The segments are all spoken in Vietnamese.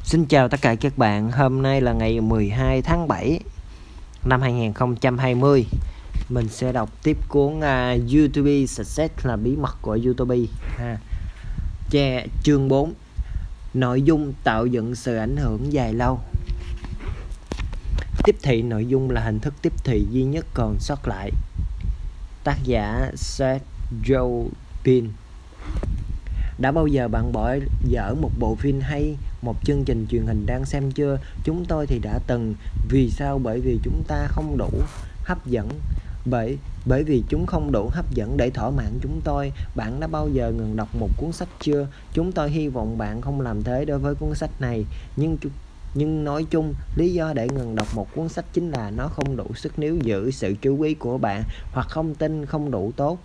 Xin chào tất cả các bạn, hôm nay là ngày 12 tháng 7 năm 2020. Mình sẽ đọc tiếp cuốn YouTube Success là bí mật của YouTube chương 4. Nội dung tạo dựng sự ảnh hưởng dài lâu. Tiếp thị nội dung là hình thức tiếp thị duy nhất còn sót lại. Tác giả Seth Godin. Đã bao giờ bạn bỏ dở một bộ phim hay, một chương trình truyền hình đang xem chưa? Chúng tôi thì đã từng. Vì sao? Bởi vì chúng ta không đủ hấp dẫn. Bởi vì chúng không đủ hấp dẫn để thỏa mãn chúng tôi. Bạn đã bao giờ ngừng đọc một cuốn sách chưa? Chúng tôi hy vọng bạn không làm thế đối với cuốn sách này. Nhưng nói chung, lý do để ngừng đọc một cuốn sách chính là nó không đủ sức níu giữ sự chú ý của bạn, hoặc thông tin không đủ tốt,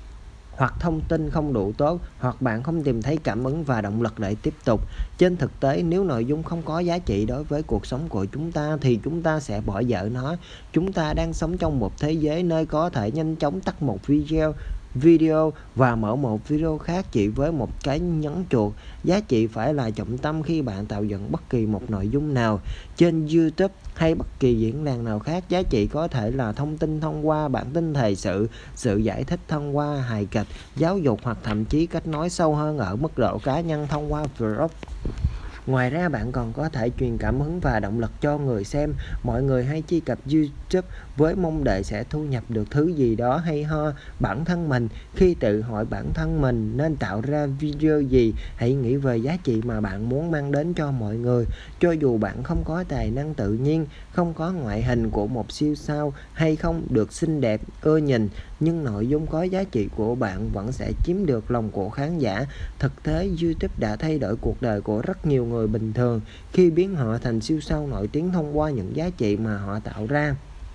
hoặc bạn không tìm thấy cảm hứng và động lực để tiếp tục. Trên thực tế, nếu nội dung không có giá trị đối với cuộc sống của chúng ta thì chúng ta sẽ bỏ dở nó. Chúng ta đang sống trong một thế giới nơi có thể nhanh chóng tắt một video và mở một video khác chỉ với một cái nhấn chuột. Giá trị phải là trọng tâm khi bạn tạo dựng bất kỳ một nội dung nào trên YouTube hay bất kỳ diễn đàn nào khác. Giá trị có thể là thông tin thông qua bản tin thời sự giải thích thông qua hài kịch, giáo dục, hoặc thậm chí kết nối sâu hơn ở mức độ cá nhân thông qua vlog. Ngoài ra, bạn còn có thể truyền cảm hứng và động lực cho người xem. Mọi người hay truy cập YouTube với mong đợi sẽ thu nhập được thứ gì đó hay ho. Bản thân mình, khi tự hỏi bản thân mình nên tạo ra video gì, hãy nghĩ về giá trị mà bạn muốn mang đến cho mọi người. Cho dù bạn không có tài năng tự nhiên, không có ngoại hình của một siêu sao, hay không được xinh đẹp, ưa nhìn, nhưng nội dung có giá trị của bạn vẫn sẽ chiếm được lòng của khán giả. Thực tế, YouTube đã thay đổi cuộc đời của rất nhiều người bình thường khi biến họ thành siêu sao nổi tiếng thông qua những giá trị mà họ tạo ra.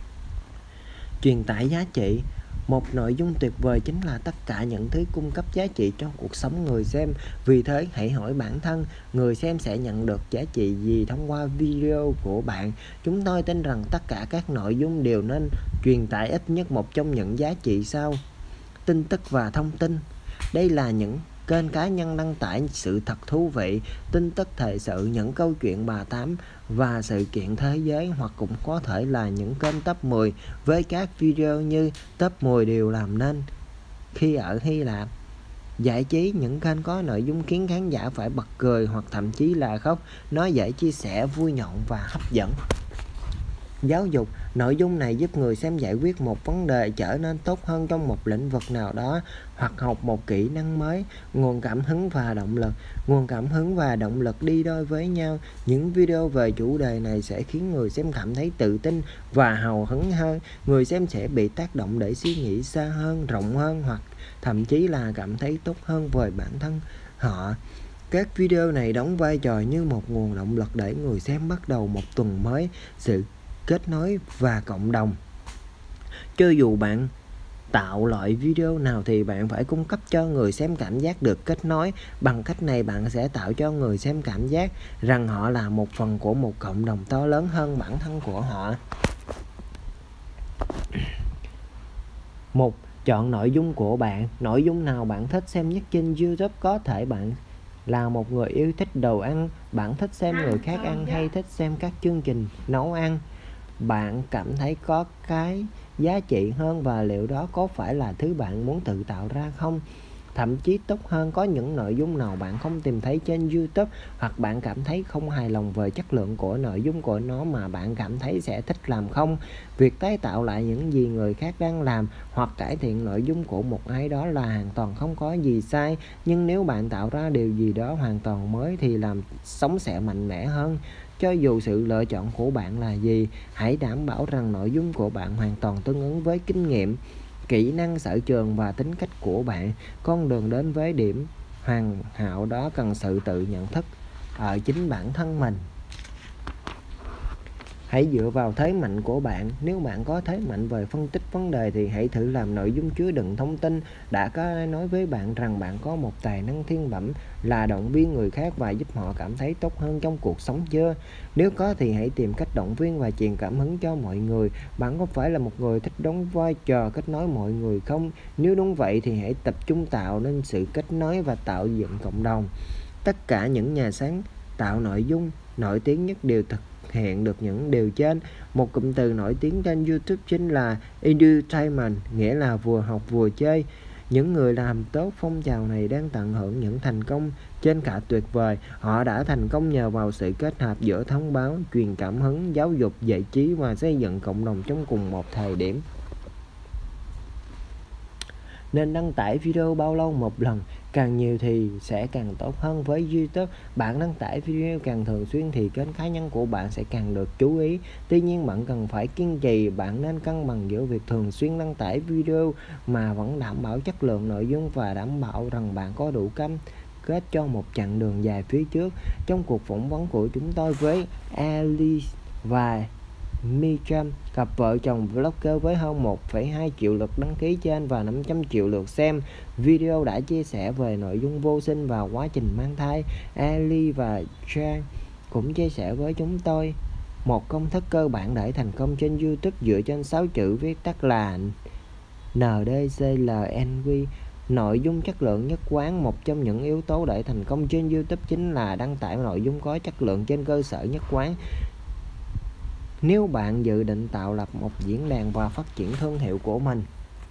Truyền tải giá trị. Một nội dung tuyệt vời chính là tất cả những thứ cung cấp giá trị cho cuộc sống người xem. Vì thế, hãy hỏi bản thân, người xem sẽ nhận được giá trị gì thông qua video của bạn? Chúng tôi tin rằng tất cả các nội dung đều nên truyền tải ít nhất một trong những giá trị sau. Tin tức và thông tin. Đây là những kênh cá nhân đăng tải sự thật thú vị, tin tức thời sự, những câu chuyện bà tám và sự kiện thế giới, hoặc cũng có thể là những kênh top 10 với các video như top 10 điều làm nên khi ở Hy Lạp. Giải trí, những kênh có nội dung khiến khán giả phải bật cười hoặc thậm chí là khóc. Nó dễ chia sẻ, vui nhộn và hấp dẫn. Giáo dục, nội dung này giúp người xem giải quyết một vấn đề, trở nên tốt hơn trong một lĩnh vực nào đó, hoặc học một kỹ năng mới. Nguồn cảm hứng và động lực đi đôi với nhau. Những video về chủ đề này sẽ khiến người xem cảm thấy tự tin và hào hứng hơn. Người xem sẽ bị tác động để suy nghĩ xa hơn, rộng hơn, hoặc thậm chí là cảm thấy tốt hơn về bản thân họ. Các video này đóng vai trò như một nguồn động lực để người xem bắt đầu một tuần mới, sự kết nối và cộng đồng. Cho dù bạn tạo loại video nào thì bạn phải cung cấp cho người xem cảm giác được kết nối. Bằng cách này, bạn sẽ tạo cho người xem cảm giác rằng họ là một phần của một cộng đồng to lớn hơn bản thân của họ. Chọn nội dung của bạn. Nội dung nào bạn thích xem nhất trên YouTube? Có thể bạn là một người yêu thích đồ ăn, bạn thích xem người khác ăn, hay thích xem các chương trình nấu ăn. Bạn cảm thấy có cái giá trị hơn, và liệu đó có phải là thứ bạn muốn tự tạo ra không? Thậm chí tốt hơn, có những nội dung nào bạn không tìm thấy trên YouTube, hoặc bạn cảm thấy không hài lòng về chất lượng của nội dung của nó mà bạn cảm thấy sẽ thích làm không? Việc tái tạo lại những gì người khác đang làm, hoặc cải thiện nội dung của một ai đó là hoàn toàn không có gì sai. Nhưng nếu bạn tạo ra điều gì đó hoàn toàn mới thì làm sống sẽ mạnh mẽ hơn. Cho dù sự lựa chọn của bạn là gì, hãy đảm bảo rằng nội dung của bạn hoàn toàn tương ứng với kinh nghiệm, kỹ năng, sở trường và tính cách của bạn. Con đường đến với điểm hoàn hảo đó cần sự tự nhận thức ở chính bản thân mình. Hãy dựa vào thế mạnh của bạn. Nếu bạn có thế mạnh về phân tích vấn đề thì hãy thử làm nội dung chứa đựng thông tin. Đã có ai nói với bạn rằng bạn có một tài năng thiên bẩm là động viên người khác và giúp họ cảm thấy tốt hơn trong cuộc sống chưa? Nếu có thì hãy tìm cách động viên và truyền cảm hứng cho mọi người. Bạn có phải là một người thích đóng vai trò kết nối mọi người không? Nếu đúng vậy thì hãy tập trung tạo nên sự kết nối và tạo dựng cộng đồng. Tất cả những nhà sáng tạo nội dung nổi tiếng nhất đều thực hiện được những điều trên. Một cụm từ nổi tiếng trên YouTube chính là edutainment, nghĩa là vừa học vừa chơi. Những người làm tốt phong trào này đang tận hưởng những thành công trên cả tuyệt vời. Họ đã thành công nhờ vào sự kết hợp giữa thông báo, truyền cảm hứng, giáo dục, giải trí và xây dựng cộng đồng trong cùng một thời điểm. Nên đăng tải video bao lâu một lần, càng nhiều thì sẽ càng tốt hơn với YouTube. Bạn đăng tải video càng thường xuyên thì kênh cá nhân của bạn sẽ càng được chú ý. Tuy nhiên bạn cần phải kiên trì, bạn nên cân bằng giữa việc thường xuyên đăng tải video mà vẫn đảm bảo chất lượng nội dung và đảm bảo rằng bạn có đủ cam kết cho một chặng đường dài phía trước. Trong cuộc phỏng vấn của chúng tôi với Alice và Mitcham, cặp vợ chồng vlogger với hơn 1,2 triệu lượt đăng ký trên và 500 triệu lượt xem, video đã chia sẻ về nội dung vô sinh và quá trình mang thai. Ali và Jan cũng chia sẻ với chúng tôi một công thức cơ bản để thành công trên YouTube dựa trên 6 chữ viết tắt là NDCLNQ. Nội dung chất lượng nhất quán. Một trong những yếu tố để thành công trên YouTube chính là đăng tải nội dung có chất lượng trên cơ sở nhất quán. Nếu bạn dự định tạo lập một diễn đàn và phát triển thương hiệu của mình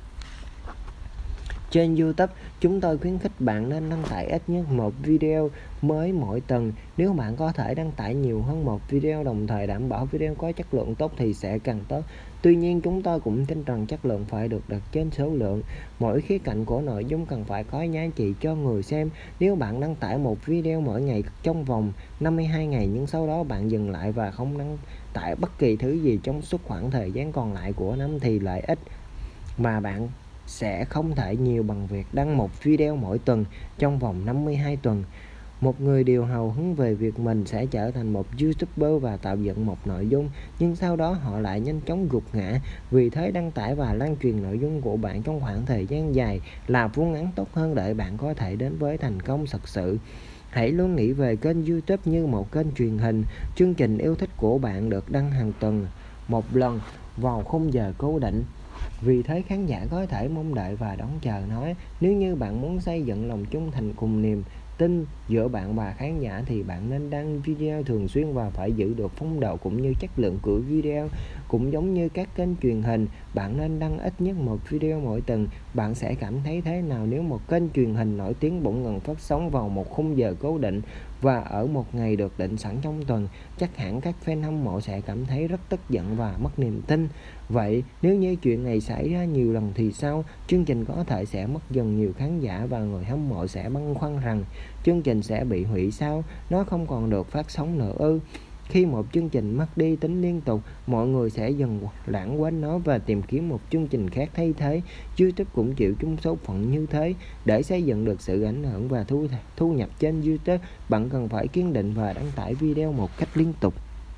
trên YouTube, chúng tôi khuyến khích bạn nên đăng tải ít nhất một video mới mỗi tuần. Nếu bạn có thể đăng tải nhiều hơn một video, đồng thời đảm bảo video có chất lượng tốt thì sẽ càng tốt. Tuy nhiên, chúng tôi cũng tin rằng chất lượng phải được đặt trên số lượng. Mỗi khía cạnh của nội dung cần phải có giá trị cho người xem. Nếu bạn đăng tải một video mỗi ngày trong vòng 52 ngày nhưng sau đó bạn dừng lại và không đăng tải bất kỳ thứ gì trong suốt khoảng thời gian còn lại của năm thì lợi ích mà bạn sẽ không thể nhiều bằng việc đăng một video mỗi tuần trong vòng 52 tuần. Một người điều hào hứng về việc mình sẽ trở thành một YouTuber và tạo dựng một nội dung, nhưng sau đó họ lại nhanh chóng gục ngã. Vì thế đăng tải và lan truyền nội dung của bạn trong khoảng thời gian dài là phương án tốt hơn để bạn có thể đến với thành công thực sự. Hãy luôn nghĩ về kênh YouTube như một kênh truyền hình. Chương trình yêu thích của bạn được đăng hàng tuần một lần vào khung giờ cố định. Vì thế khán giả có thể mong đợi và đón chờ nó. Nếu như bạn muốn xây dựng lòng trung thành cùng niềm tin giữa bạn và khán giả thì bạn nên đăng video thường xuyên và phải giữ được phong độ cũng như chất lượng của video. Cũng giống như các kênh truyền hình, bạn nên đăng ít nhất một video mỗi tuần. Bạn sẽ cảm thấy thế nào nếu một kênh truyền hình nổi tiếng bỗng ngừng phát sóng vào một khung giờ cố định và ở một ngày được định sẵn trong tuần? Chắc hẳn các fan hâm mộ sẽ cảm thấy rất tức giận và mất niềm tin. Vậy nếu như chuyện này xảy ra nhiều lần thì sao? Chương trình có thể sẽ mất dần nhiều khán giả và người hâm mộ sẽ băn khoăn rằng chương trình sẽ bị hủy sao? Nó không còn được phát sóng nữa ư? Khi một chương trình mất đi tính liên tục, mọi người sẽ dần lãng quên nó và tìm kiếm một chương trình khác thay thế. YouTube cũng chịu chung số phận như thế. Để xây dựng được sự ảnh hưởng và thu nhập trên YouTube, bạn cần phải kiên định và đăng tải video một cách liên tục.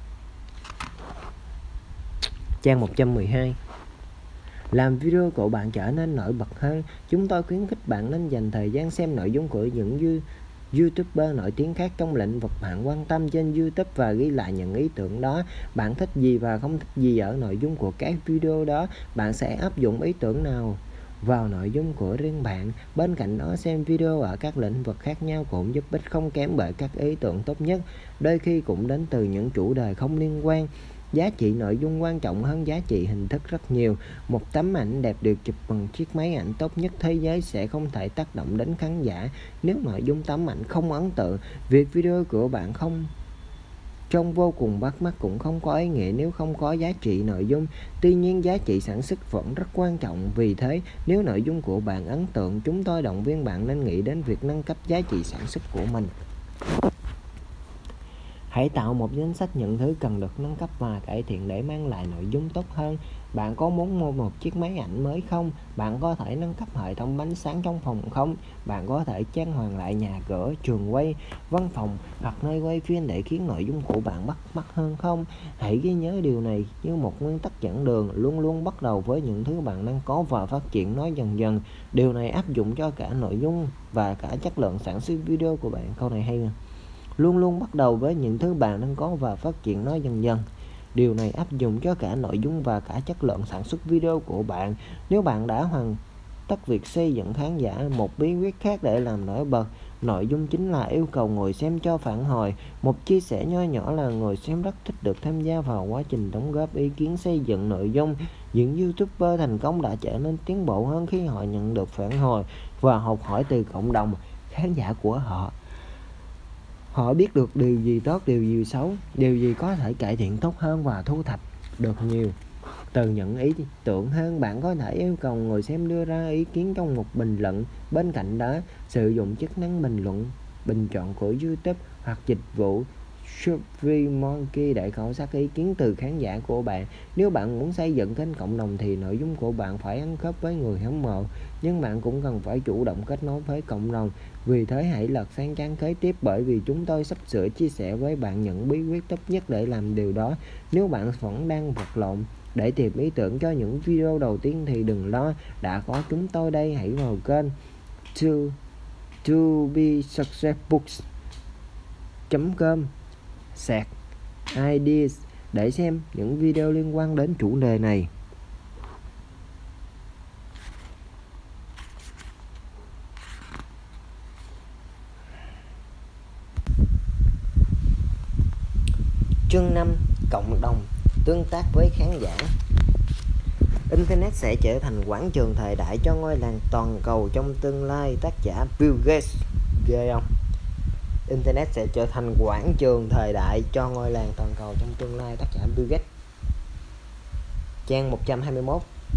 Trang 112. Làm video của bạn trở nên nổi bật hơn. Chúng tôi khuyến khích bạn nên dành thời gian xem nội dung của những YouTuber nổi tiếng khác trong lĩnh vực bạn quan tâm trên YouTube và ghi lại những ý tưởng đó. Bạn thích gì và không thích gì ở nội dung của các video đó. Bạn sẽ áp dụng ý tưởng nào vào nội dung của riêng bạn. Bên cạnh đó, xem video ở các lĩnh vực khác nhau cũng giúp ích không kém bởi các ý tưởng tốt nhất đôi khi cũng đến từ những chủ đề không liên quan. Giá trị nội dung quan trọng hơn giá trị hình thức rất nhiều. Một tấm ảnh đẹp được chụp bằng chiếc máy ảnh tốt nhất thế giới sẽ không thể tác động đến khán giả nếu nội dung tấm ảnh không ấn tượng. Việc video của bạn không trông vô cùng bắt mắt cũng không có ý nghĩa nếu không có giá trị nội dung. Tuy nhiên, giá trị sản xuất vẫn rất quan trọng. Vì thế, nếu nội dung của bạn ấn tượng, chúng tôi động viên bạn nên nghĩ đến việc nâng cấp giá trị sản xuất của mình. Hãy tạo một danh sách những thứ cần được nâng cấp và cải thiện để mang lại nội dung tốt hơn. Bạn có muốn mua một chiếc máy ảnh mới không? Bạn có thể nâng cấp hệ thống ánh sáng trong phòng không? Bạn có thể trang hoàng lại nhà cửa, trường quay, văn phòng hoặc nơi quay phim để khiến nội dung của bạn bắt mắt hơn không? Hãy ghi nhớ điều này như một nguyên tắc dẫn đường. Luôn luôn bắt đầu với những thứ bạn đang có và phát triển nó dần dần. Điều này áp dụng cho cả nội dung và cả chất lượng sản xuất video của bạn. Câu này hay nè. Luôn luôn bắt đầu với những thứ bạn đang có và phát triển nó dần dần. Điều này áp dụng cho cả nội dung và cả chất lượng sản xuất video của bạn. Nếu bạn đã hoàn tất việc xây dựng khán giả, một bí quyết khác để làm nổi bật Nội dung chính là yêu cầu người xem cho phản hồi. Một chia sẻ nho nhỏ là người xem rất thích được tham gia vào quá trình đóng góp ý kiến xây dựng nội dung. Những YouTuber thành công đã trở nên tiến bộ hơn khi họ nhận được phản hồi và học hỏi từ cộng đồng khán giả của họ. Họ biết được điều gì tốt, điều gì xấu, điều gì có thể cải thiện tốt hơn và thu thập được nhiều từ những ý tưởng hơn. Bạn có thể yêu cầu người xem đưa ra ý kiến trong một bình luận. Bên cạnh đó, sử dụng chức năng bình luận bình chọn của YouTube hoặc dịch vụ SurveyMonkey để khảo sát ý kiến từ khán giả của bạn. Nếu bạn muốn xây dựng kênh cộng đồng thì nội dung của bạn phải ăn khớp với người hâm mộ, nhưng bạn cũng cần phải chủ động kết nối với cộng đồng. Vì thế hãy lật sang trang kế tiếp, bởi vì chúng tôi sắp sửa chia sẻ với bạn những bí quyết tốt nhất để làm điều đó. Nếu bạn vẫn đang vật lộn để tìm ý tưởng cho những video đầu tiên thì đừng lo, đã có chúng tôi đây. Hãy vào kênh to be successbooks.com/ideas để xem những video liên quan đến chủ đề này. Chương 5. Cộng đồng tương tác với khán giả. Internet sẽ trở thành quảng trường thời đại cho ngôi làng toàn cầu trong tương lai. Tác giả Bill Gates. Ghê không? Internet sẽ trở thành quảng trường thời đại cho ngôi làng toàn cầu trong tương lai. Tác giả Bill Gates. Trang 121.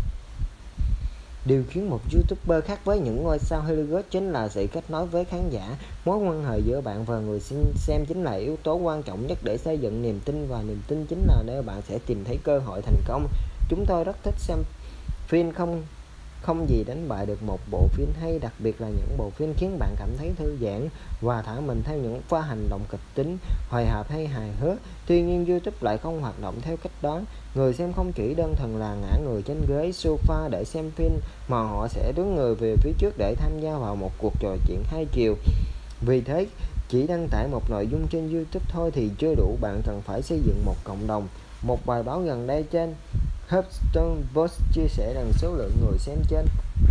Điều khiến một YouTuber khác với những ngôi sao Hollywood chính là sự kết nối với khán giả. Mối quan hệ giữa bạn và người xem chính là yếu tố quan trọng nhất để xây dựng niềm tin, và niềm tin chính là nơi bạn sẽ tìm thấy cơ hội thành công. Chúng tôi rất thích xem phim, không gì đánh bại được một bộ phim hay, đặc biệt là những bộ phim khiến bạn cảm thấy thư giãn và thả mình theo những pha hành động kịch tính, hồi hộp hay hài hước. Tuy nhiên YouTube lại không hoạt động theo cách đó. Người xem không chỉ đơn thuần là ngã người trên ghế sofa để xem phim, mà họ sẽ đứng người về phía trước để tham gia vào một cuộc trò chuyện hai chiều. Vì thế, chỉ đăng tải một nội dung trên YouTube thôi thì chưa đủ, bạn cần phải xây dựng một cộng đồng. Một bài báo gần đây trên HuffPost Post chia sẻ rằng số lượng người xem trên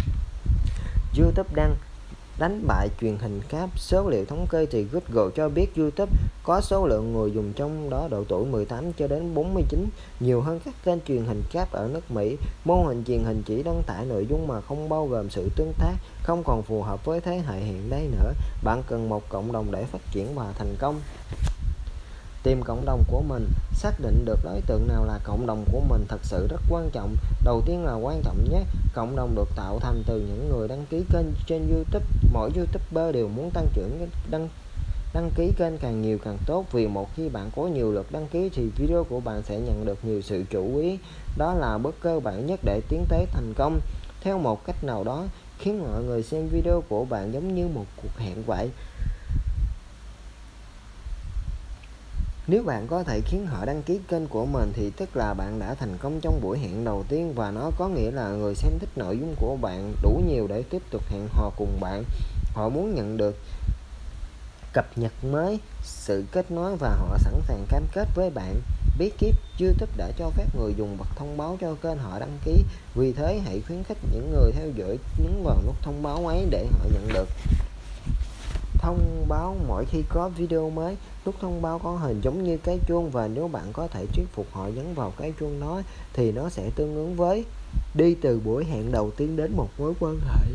YouTube đang đánh bại truyền hình cáp. Số liệu thống kê từ Google cho biết YouTube có số lượng người dùng trong đó độ tuổi 18 cho đến 49 nhiều hơn các kênh truyền hình cáp ở nước Mỹ. Mô hình truyền hình chỉ đăng tải nội dung mà không bao gồm sự tương tác không còn phù hợp với thế hệ hiện nay nữa. Bạn cần một cộng đồng để phát triển và thành công. Tìm cộng đồng của mình. Xác định được đối tượng nào là cộng đồng của mình thật sự rất quan trọng. Đầu tiên là quan trọng nhất, cộng đồng được tạo thành từ những người đăng ký kênh trên YouTube. Mỗi YouTuber đều muốn tăng trưởng đăng ký kênh càng nhiều càng tốt, vì một khi bạn có nhiều lượt đăng ký thì video của bạn sẽ nhận được nhiều sự chú ý. Đó là bước cơ bản nhất để tiến tới thành công. Theo một cách nào đó, khiến mọi người xem video của bạn giống như một cuộc hẹn vậy. Nếu bạn có thể khiến họ đăng ký kênh của mình thì tức là bạn đã thành công trong buổi hẹn đầu tiên, và nó có nghĩa là người xem thích nội dung của bạn đủ nhiều để tiếp tục hẹn hò cùng bạn. Họ muốn nhận được cập nhật mới, sự kết nối, và họ sẵn sàng cam kết với bạn. Bí kíp: YouTube đã cho phép người dùng bật thông báo cho kênh họ đăng ký. Vì thế hãy khuyến khích những người theo dõi nhấn vào nút thông báo ấy để họ nhận được thông báo mỗi khi có video mới. Nút thông báo có hình giống như cái chuông, và nếu bạn có thể thuyết phục họ nhấn vào cái chuông đó thì nó sẽ tương ứng với đi từ buổi hẹn đầu tiên đến một mối quan hệ.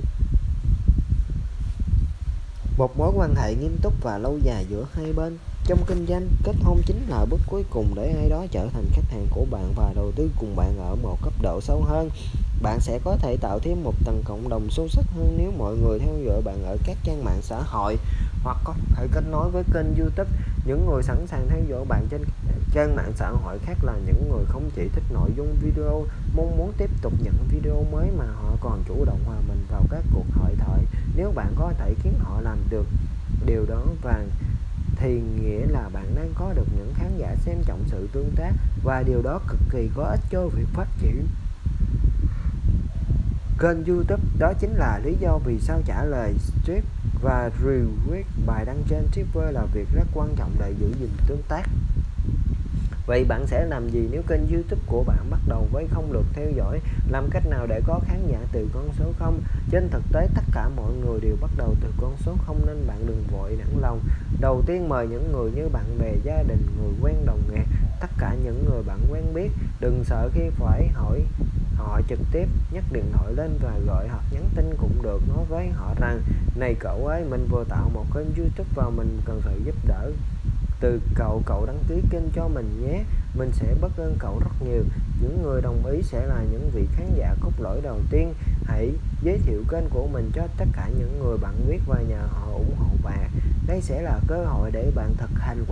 Một mối quan hệ nghiêm túc và lâu dài giữa hai bên. Trong kinh doanh, kết hôn chính là bước cuối cùng để ai đó trở thành khách hàng của bạn và đầu tư cùng bạn ở một cấp độ sâu hơn. Bạn sẽ có thể tạo thêm một tầng cộng đồng sâu sắc hơn nếu mọi người theo dõi bạn ở các trang mạng xã hội, hoặc có thể kết nối với kênh YouTube. Những người sẵn sàng theo dõi bạn trên trang mạng xã hội khác là những người không chỉ thích nội dung video, mong muốn tiếp tục nhận video mới, mà họ còn chủ động hòa mình vào các cuộc hội thoại. Nếu bạn có thể khiến họ làm được điều đó thì nghĩa là bạn đang có được những khán giả xem trọng sự tương tác, và điều đó cực kỳ có ích cho việc phát triển kênh YouTube. Đó chính là lý do vì sao trả lời tweet và retweet bài đăng trên Twitter là việc rất quan trọng để giữ gìn tương tác. Vậy bạn sẽ làm gì nếu kênh YouTube của bạn bắt đầu với không lượt theo dõi? Làm cách nào để có khán giả từ con số 0? Trên thực tế tất cả mọi người đều bắt đầu từ con số 0 nên bạn đừng vội nản lòng. Đầu tiên mời những người như bạn bè, gia đình, người quen, đồng nghiệp, tất cả những người bạn quen biết. Đừng sợ khi phải hỏi họ trực tiếp, nhấc điện thoại lên và gọi hoặc nhắn tin cũng được, nói với họ rằng này cậu ơi, mình vừa tạo một kênh YouTube và mình cần sự giúp đỡ từ cậu đăng ký kênh cho mình nhé, mình sẽ biết ơn cậu rất nhiều. Những người đồng ý sẽ là những vị khán giả cốt lõi đầu tiên. Hãy giới thiệu kênh của mình cho tất cả những người bạn biết và nhờ họ ủng hộ bạn. Đây sẽ là cơ hội để bạn thực hành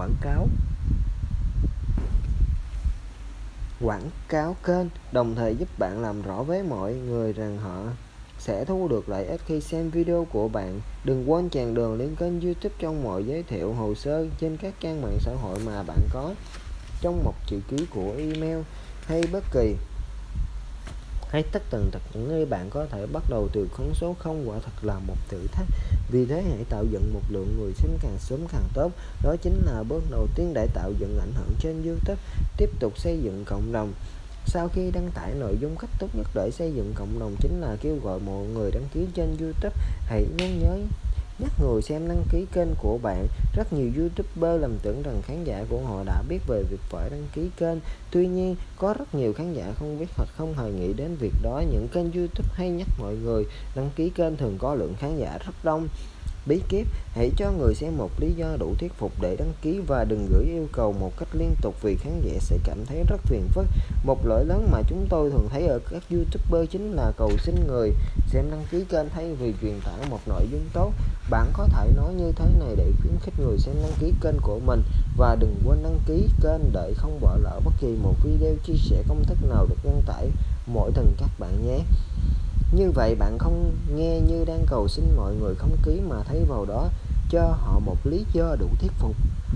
quảng cáo kênh, đồng thời giúp bạn làm rõ với mọi người rằng họ sẽ thu được lợi ích khi xem video của bạn. Đừng quên chèn đường lên kênh YouTube trong mọi giới thiệu hồ sơ trên các trang mạng xã hội mà bạn có, trong một chữ ký của email hay bất kỳ hay tất tần tật những nơi bạn có thể bắt đầu từ con số 0 quả thật là một thử thách. Vì thế hãy tạo dựng một lượng người xem càng sớm càng tốt. Đó chính là bước đầu tiên để tạo dựng ảnh hưởng trên YouTube. Tiếp tục xây dựng cộng đồng. Sau khi đăng tải nội dung, cách tốt nhất để xây dựng cộng đồng chính là kêu gọi mọi người đăng ký trên YouTube. Hãy nhắc người xem đăng ký kênh của bạn. Rất nhiều YouTuber lầm tưởng rằng khán giả của họ đã biết về việc phải đăng ký kênh. Tuy nhiên, có rất nhiều khán giả không biết hoặc không hề nghĩ đến việc đó. Những kênh YouTube hay nhắc mọi người đăng ký kênh thường có lượng khán giả rất đông. Bí kíp: hãy cho người xem một lý do đủ thuyết phục để đăng ký và đừng gửi yêu cầu một cách liên tục vì khán giả sẽ cảm thấy rất phiền phức. Một lỗi lớn mà chúng tôi thường thấy ở các YouTuber chính là cầu xin người xem đăng ký kênh thay vì truyền tải một nội dung tốt. Bạn có thể nói như thế này để khuyến khích người xem đăng ký kênh của mình: và đừng quên đăng ký kênh để không bỏ lỡ bất kỳ một video chia sẻ công thức nào được đăng tải mỗi tuần các bạn nhé. Như vậy bạn không nghe như đang cầu xin mọi người không ký mà thấy vào đó cho họ một lý do đủ thuyết phục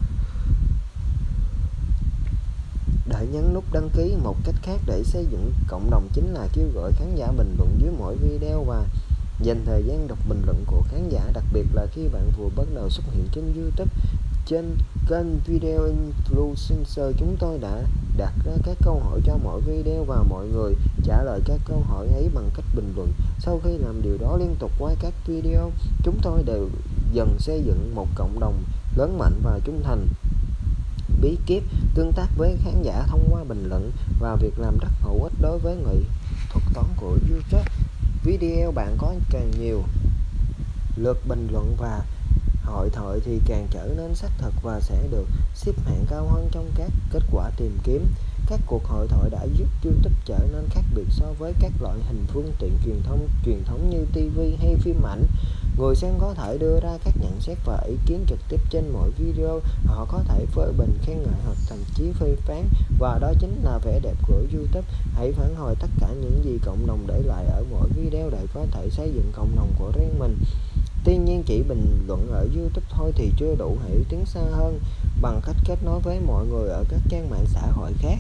để nhấn nút đăng ký. Một cách khác để xây dựng cộng đồng chính là kêu gọi khán giả bình luận dưới mỗi video và dành thời gian đọc bình luận của khán giả, đặc biệt là khi bạn vừa bắt đầu xuất hiện trên YouTube. Trên kênh Video Influencer, chúng tôi đã đặt ra các câu hỏi cho mỗi video và mọi người trả lời các câu hỏi ấy bằng cách bình luận. Sau khi làm điều đó liên tục qua các video, chúng tôi đều dần xây dựng một cộng đồng lớn mạnh và trung thành. Bí kíp: tương tác với khán giả thông qua bình luận và việc làm rất hữu ích đối với nghệ thuật toán của YouTube. Video bạn có càng nhiều lượt bình luận và hội thoại thì càng trở nên xác thực và sẽ được xếp hạng cao hơn trong các kết quả tìm kiếm. Các cuộc hội thoại đã giúp YouTube trở nên khác biệt so với các loại hình phương tiện truyền thống như TV hay phim ảnh. Người xem có thể đưa ra các nhận xét và ý kiến trực tiếp trên mỗi video. Họ có thể phê bình, khen ngợi hoặc thậm chí phê phán, và đó chính là vẻ đẹp của YouTube. Hãy phản hồi tất cả những gì cộng đồng để lại ở mỗi video để có thể xây dựng cộng đồng của riêng mình. Tuy nhiên, chỉ bình luận ở YouTube thôi thì chưa đủ. Hãy tiến xa hơn bằng cách kết nối với mọi người ở các trang mạng xã hội khác.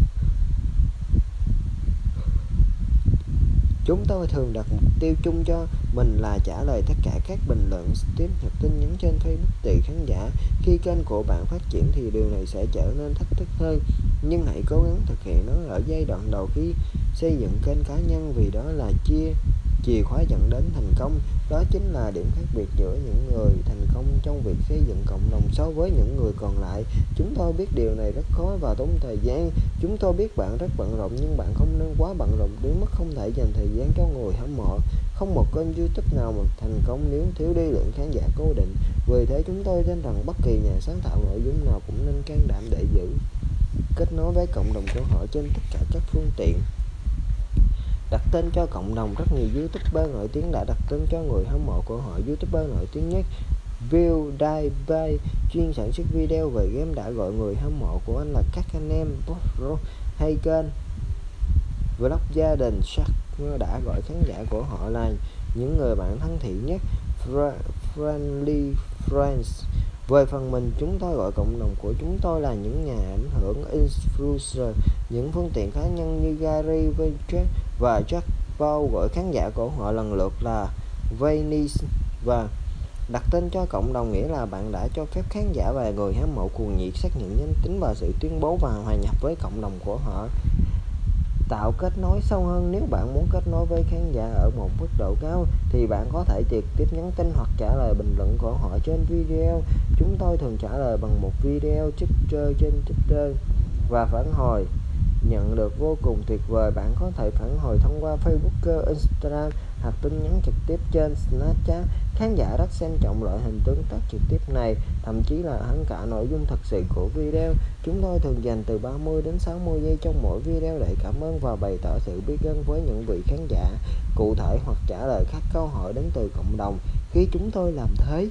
Chúng tôi thường đặt mục tiêu chung cho mình là trả lời tất cả các bình luận, tiếp hoặc tin nhắn trên Facebook từ khán giả. Khi kênh của bạn phát triển thì điều này sẽ trở nên thách thức hơn, nhưng hãy cố gắng thực hiện nó ở giai đoạn đầu khi xây dựng kênh cá nhân, vì đó là chìa khóa dẫn đến thành công. Đó chính là điểm khác biệt giữa những người thành công trong việc xây dựng cộng đồng so với những người còn lại. Chúng tôi biết điều này rất khó và tốn thời gian. Chúng tôi biết bạn rất bận rộn, nhưng bạn không nên quá bận rộn đến mức không thể dành thời gian cho người hâm mộ. Không một kênh YouTube nào mà thành công nếu thiếu đi lượng khán giả cố định. Vì thế chúng tôi tin rằng bất kỳ nhà sáng tạo nội dung nào cũng nên can đảm để giữ kết nối với cộng đồng của họ trên tất cả các phương tiện. Đặt tên cho cộng đồng: rất nhiều YouTuber nổi tiếng đã đặt tên cho người hâm mộ của họ. YouTuber nổi tiếng nhất PewDiePie chuyên sản xuất video về game đã gọi người hâm mộ của anh là các anh em Pro, hay kênh Vlog Gia đình Shark đã gọi khán giả của họ là những người bạn thân thiện nhất, Friendly Friends. Về phần mình, chúng tôi gọi cộng đồng của chúng tôi là những nhà ảnh hưởng influencer. Những phương tiện cá nhân như Gary Vaynerchuk và Jack Paul gọi khán giả của họ lần lượt là Vaynish và Đặt tên cho cộng đồng nghĩa là bạn đã cho phép khán giả và người hâm mộ cuồng nhiệt xác nhận danh tính và sự tuyên bố và hòa nhập với cộng đồng của họ. Tạo kết nối sâu hơn. Nếu bạn muốn kết nối với khán giả ở một mức độ cao thì bạn có thể trực tiếp nhắn tin hoặc trả lời bình luận của họ trên video. Chúng tôi thường trả lời bằng một video Twitter trên Twitter và phản hồi nhận được vô cùng tuyệt vời. Bạn có thể phản hồi thông qua Facebook, Instagram hoặc tin nhắn trực tiếp trên Snapchat. Khán giả rất xem trọng loại hình tương tác trực tiếp này, thậm chí là hơn cả nội dung thật sự của video. Chúng tôi thường dành từ 30 đến 60 giây trong mỗi video để cảm ơn và bày tỏ sự biết ơn với những vị khán giả cụ thể hoặc trả lời các câu hỏi đến từ cộng đồng. Khi chúng tôi làm thế,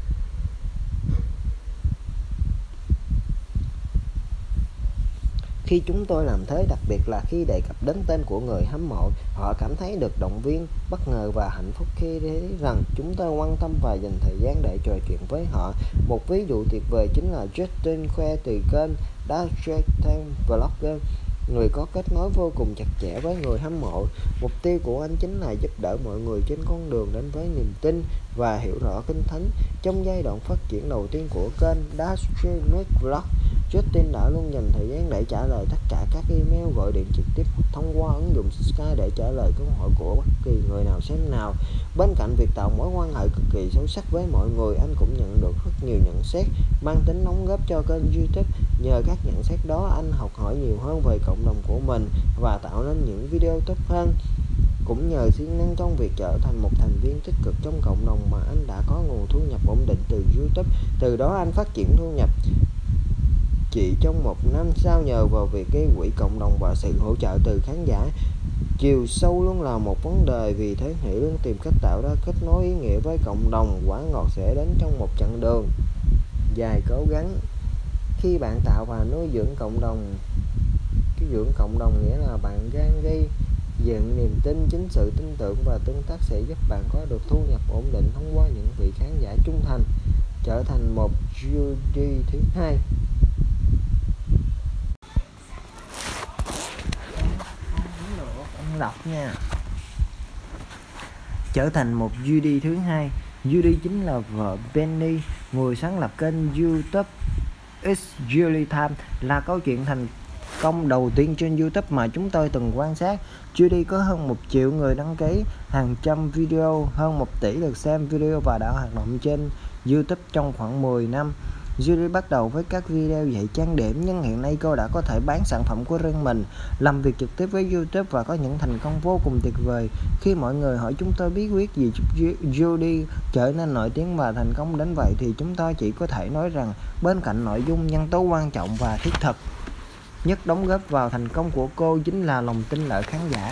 đặc biệt là khi đề cập đến tên của người hâm mộ, họ cảm thấy được động viên, bất ngờ và hạnh phúc khi thấy rằng chúng tôi quan tâm và dành thời gian để trò chuyện với họ. Một ví dụ tuyệt vời chính là Justin Khoe từ kênh Dash Vlogger, người có kết nối vô cùng chặt chẽ với người hâm mộ. Mục tiêu của anh chính là giúp đỡ mọi người trên con đường đến với niềm tin và hiểu rõ Kinh Thánh. Trong giai đoạn phát triển đầu tiên của kênh Dash Vlog, Justin đã luôn dành thời gian để trả lời tất cả các email, gọi điện trực tiếp hoặc thông qua ứng dụng Skype để trả lời câu hỏi của bất kỳ người nào xem nào. Bên cạnh việc tạo mối quan hệ cực kỳ sâu sắc với mọi người, anh cũng nhận được rất nhiều nhận xét mang tính đóng góp cho kênh YouTube. Nhờ các nhận xét đó, anh học hỏi nhiều hơn về cộng đồng của mình và tạo nên những video tốt hơn. Cũng nhờ siêng năng trong việc trở thành một thành viên tích cực trong cộng đồng mà anh đã có nguồn thu nhập ổn định từ YouTube. Từ đó anh phát triển thu nhập chỉ trong một năm sau nhờ vào việc gây quỹ cộng đồng và sự hỗ trợ từ khán giả. Chiều sâu luôn là một vấn đề, vì thế hãy luôn tìm cách tạo ra kết nối ý nghĩa với cộng đồng. Quả ngọt sẽ đến trong một chặng đường dài cố gắng. Khi bạn tạo và nuôi dưỡng cộng đồng, nghĩa là bạn đang gây dựng niềm tin. Chính sự tin tưởng và tương tác sẽ giúp bạn có được thu nhập ổn định thông qua những vị khán giả trung thành. Trở thành một Judy thứ hai. Đọc nha. Trở thành một Judy thứ hai. Judy chính là vợ Benny, người sáng lập kênh YouTube It's Judy Time, là câu chuyện thành công đầu tiên trên YouTube mà chúng tôi từng quan sát. Judy có hơn 1 triệu người đăng ký, hàng trăm video, hơn 1 tỷ lượt xem video và đã hoạt động trên YouTube trong khoảng 10 năm. Judy bắt đầu với các video dạy trang điểm, nhưng hiện nay cô đã có thể bán sản phẩm của riêng mình, làm việc trực tiếp với YouTube và có những thành công vô cùng tuyệt vời. Khi mọi người hỏi chúng tôi bí quyết gì giúp Judy trở nên nổi tiếng và thành công đến vậy thì chúng tôi chỉ có thể nói rằng bên cạnh nội dung, nhân tố quan trọng và thiết thực nhất đóng góp vào thành công của cô chính là lòng tin ở khán giả.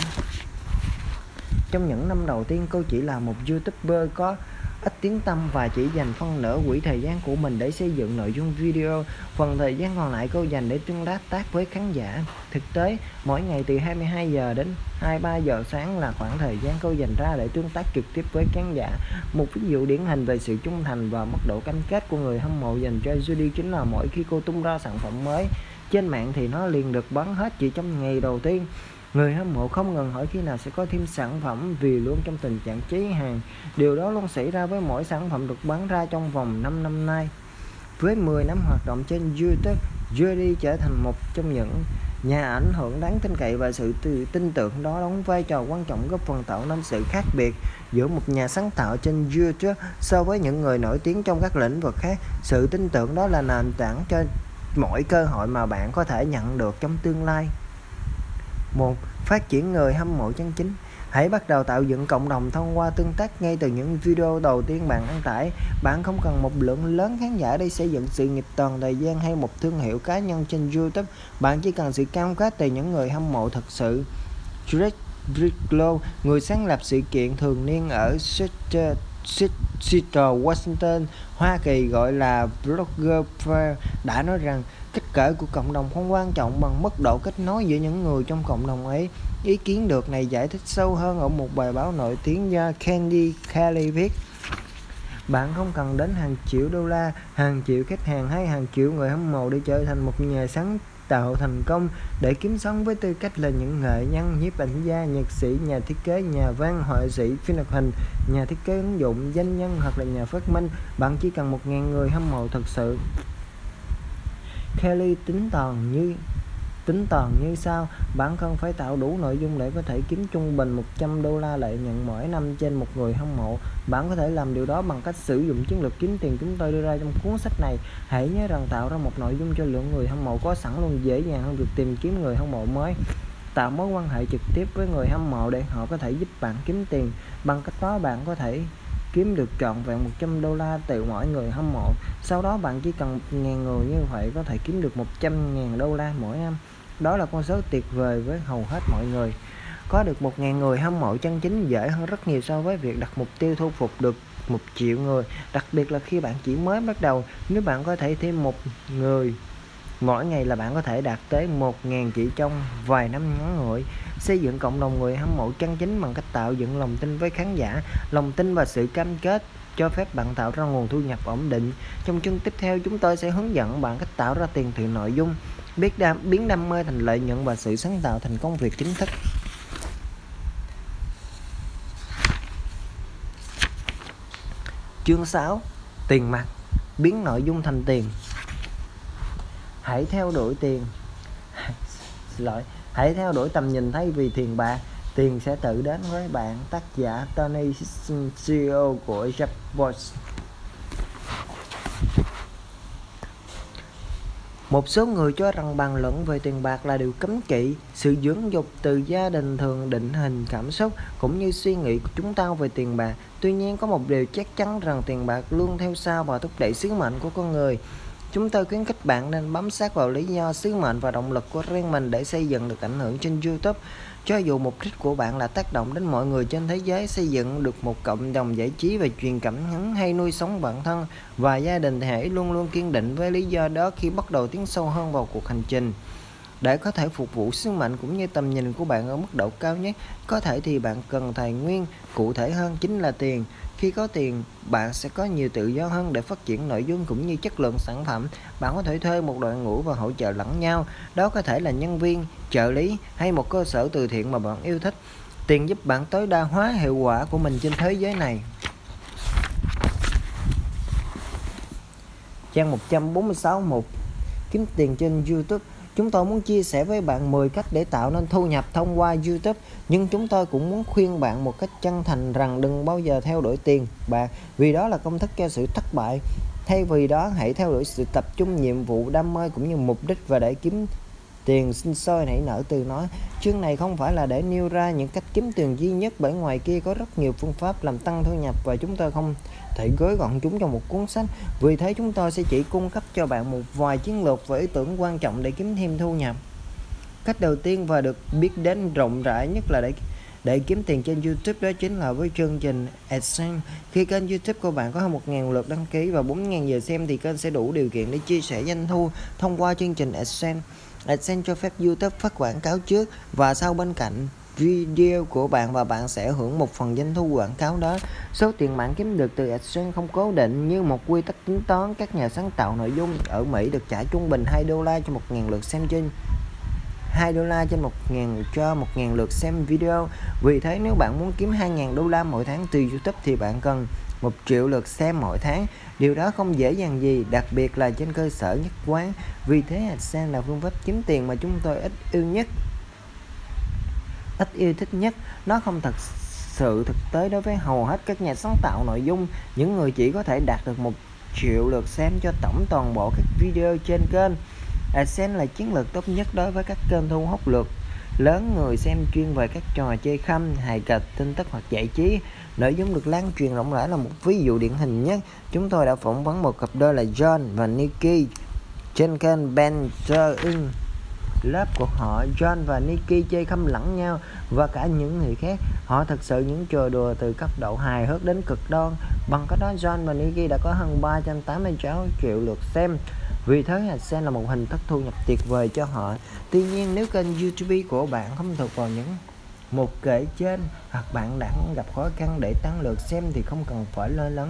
Trong những năm đầu tiên, cô chỉ là một YouTuber có ít tiếng tăm và chỉ dành phân nửa quỹ thời gian của mình để xây dựng nội dung video. Phần thời gian còn lại cô dành để tương tác với khán giả. Thực tế, mỗi ngày từ 22 giờ đến 23 giờ sáng là khoảng thời gian cô dành ra để tương tác trực tiếp với khán giả. Một ví dụ điển hình về sự trung thành và mức độ cam kết của người hâm mộ dành cho Judy chính là mỗi khi cô tung ra sản phẩm mới trên mạng thì nó liền được bán hết chỉ trong ngày đầu tiên. Người hâm mộ không ngừng hỏi khi nào sẽ có thêm sản phẩm vì luôn trong tình trạng cháy hàng. Điều đó luôn xảy ra với mỗi sản phẩm được bán ra trong vòng 5 năm nay. Với 10 năm hoạt động trên YouTube, Judy trở thành một trong những nhà ảnh hưởng đáng tin cậy và sự tin tưởng đó đóng vai trò quan trọng góp phần tạo nên sự khác biệt giữa một nhà sáng tạo trên YouTube so với những người nổi tiếng trong các lĩnh vực khác. Sự tin tưởng đó là nền tảng cho mỗi cơ hội mà bạn có thể nhận được trong tương lai. 1. Phát triển người hâm mộ chân chính. Hãy bắt đầu tạo dựng cộng đồng thông qua tương tác ngay từ những video đầu tiên bạn đăng tải. Bạn không cần một lượng lớn khán giả để xây dựng sự nghiệp toàn thời gian hay một thương hiệu cá nhân trên YouTube. Bạn chỉ cần sự cam kết từ những người hâm mộ thật sự. Greg Bricklow, người sáng lập sự kiện thường niên ở Seattle, Washington, Hoa Kỳ gọi là Blogger Fair, đã nói rằng kích cỡ của cộng đồng không quan trọng bằng mức độ kết nối giữa những người trong cộng đồng ấy. Ý kiến được này giải thích sâu hơn ở một bài báo nổi tiếng do Candy Kelly viết. Bạn không cần đến hàng triệu đô la, hàng triệu khách hàng hay hàng triệu người hâm mộ để trở thành một nhà sáng tạo thành công, để kiếm sống với tư cách là những nghệ nhân, nhiếp ảnh gia, nhạc sĩ, nhà thiết kế, nhà văn, họa sĩ, phim hoạt hình, nhà thiết kế ứng dụng, doanh nhân hoặc là nhà phát minh. Bạn chỉ cần 1.000 người hâm mộ thật sự. Kelly tính toán như sau: bạn cần phải tạo đủ nội dung để có thể kiếm trung bình 100 đô la lợi nhuận mỗi năm trên một người hâm mộ. Bạn có thể làm điều đó bằng cách sử dụng chiến lược kiếm tiền chúng tôi đưa ra trong cuốn sách này. Hãy nhớ rằng tạo ra một nội dung cho lượng người hâm mộ có sẵn luôn dễ dàng hơn việc tìm kiếm người hâm mộ mới. Tạo mối quan hệ trực tiếp với người hâm mộ để họ có thể giúp bạn kiếm tiền. Bằng cách đó bạn có thể kiếm được trọn vẹn 100 đô la từ mỗi người hâm mộ. Sau đó bạn chỉ cần 1.000 người như vậy có thể kiếm được 100.000 đô la mỗi năm. Đó là con số tuyệt vời với hầu hết mọi người. Có được 1.000 người hâm mộ chân chính dễ hơn rất nhiều so với việc đặt mục tiêu thu phục được 1 triệu người, đặc biệt là khi bạn chỉ mới bắt đầu. Nếu bạn có thể thêm 1 người mỗi ngày là bạn có thể đạt tới 1.000 chỉ trong vài năm ngắn ngủi. Xây dựng cộng đồng người hâm mộ chân chính bằng cách tạo dựng lòng tin với khán giả. Lòng tin và sự cam kết cho phép bạn tạo ra nguồn thu nhập ổn định. Trong chương tiếp theo, chúng tôi sẽ hướng dẫn bạn cách tạo ra tiền từ nội dung, biến đam mê thành lợi nhuận và sự sáng tạo thành công việc chính thức. Chương 6. Tiền mặt, biến nội dung thành tiền. Hãy theo đuổi tầm nhìn thay vì tiền bạc. Tiền sẽ tự đến với bạn. Tác giả Tony, CEO của Japbox. Một số người cho rằng bàn luận về tiền bạc là điều cấm kỵ. Sự dưỡng dục từ gia đình thường định hình cảm xúc cũng như suy nghĩ của chúng ta về tiền bạc. Tuy nhiên, có một điều chắc chắn rằng tiền bạc luôn theo sau và thúc đẩy sứ mệnh của con người. Chúng tôi khuyến khích bạn nên bám sát vào lý do, sứ mệnh và động lực của riêng mình để xây dựng được ảnh hưởng trên YouTube. Cho dù mục đích của bạn là tác động đến mọi người trên thế giới, xây dựng được một cộng đồng giải trí và truyền cảm hứng hay nuôi sống bản thân và gia đình, thì hãy luôn luôn kiên định với lý do đó khi bắt đầu tiến sâu hơn vào cuộc hành trình. Để có thể phục vụ sứ mệnh cũng như tầm nhìn của bạn ở mức độ cao nhất có thể thì bạn cần tài nguyên, cụ thể hơn chính là tiền. Khi có tiền, bạn sẽ có nhiều tự do hơn để phát triển nội dung cũng như chất lượng sản phẩm. Bạn có thể thuê một đội ngũ và hỗ trợ lẫn nhau. Đó có thể là nhân viên, trợ lý hay một cơ sở từ thiện mà bạn yêu thích. Tiền giúp bạn tối đa hóa hiệu quả của mình trên thế giới này. Trang 146. Kiếm tiền trên YouTube. Chúng tôi muốn chia sẻ với bạn 10 cách để tạo nên thu nhập thông qua YouTube, nhưng chúng tôi cũng muốn khuyên bạn một cách chân thành rằng đừng bao giờ theo đuổi tiền bạc, vì đó là công thức cho sự thất bại. Thay vì đó, hãy theo đuổi sự tập trung, nhiệm vụ, đam mê cũng như mục đích, và để kiếm tiền sinh sôi nảy nở từ nó. Chương này không phải là để nêu ra những cách kiếm tiền duy nhất, bởi ngoài kia có rất nhiều phương pháp làm tăng thu nhập và chúng tôi không thể gói gọn chúng trong một cuốn sách. Vì thế chúng tôi sẽ chỉ cung cấp cho bạn một vài chiến lược và ý tưởng quan trọng để kiếm thêm thu nhập. Cách đầu tiên và được biết đến rộng rãi nhất là để kiếm tiền trên YouTube, đó chính là với chương trình AdSense. Khi kênh YouTube của bạn có hơn 1.000 lượt đăng ký và 4.000 giờ xem thì kênh sẽ đủ điều kiện để chia sẻ doanh thu thông qua chương trình AdSense. AdSense cho phép YouTube phát quảng cáo trước và sau bên cạnh video của bạn, và bạn sẽ hưởng một phần doanh thu quảng cáo đó. Số tiền bạn kiếm được từ AdSense không cố định như một quy tắc tính toán. Các nhà sáng tạo nội dung ở Mỹ được trả trung bình 2 đô la cho 1.000 lượt xem trên 2 đô la trên 1.000 lượt xem video. Vì thế nếu bạn muốn kiếm 2.000 đô la mỗi tháng từ YouTube thì bạn cần 1 triệu lượt xem mỗi tháng. Điều đó không dễ dàng gì, đặc biệt là trên cơ sở nhất quán. Vì thế AdSense là phương pháp kiếm tiền mà chúng tôi ít yêu thích nhất. Nó không thật sự thực tế đối với hầu hết các nhà sáng tạo nội dung. Những người chỉ có thể đạt được 1 triệu lượt xem cho tổng toàn bộ các video trên kênh. AdSense là chiến lược tốt nhất đối với các kênh thu hút lượt lớn người xem chuyên về các trò chơi khăm, hài kịch, tin tức hoặc giải trí. Nội dung được lan truyền rộng rãi là một ví dụ điển hình nhất. Chúng tôi đã phỏng vấn một cặp đôi là John và Nikki trên kênh Banter Inc. Lớp của họ, John và Nikki chơi khăm lẫn nhau và cả những người khác. Họ thực sự những trò đùa từ cấp độ hài hước đến cực đoan. Bằng cách đó, John và Nikki đã có hơn 386 triệu lượt xem. Vì thế AdSense là một hình thức thu nhập tuyệt vời cho họ. Tuy nhiên, nếu kênh YouTube của bạn không thuộc vào những một kể trên, hoặc bạn đang gặp khó khăn để tăng lượt xem, thì không cần phải lo lắng.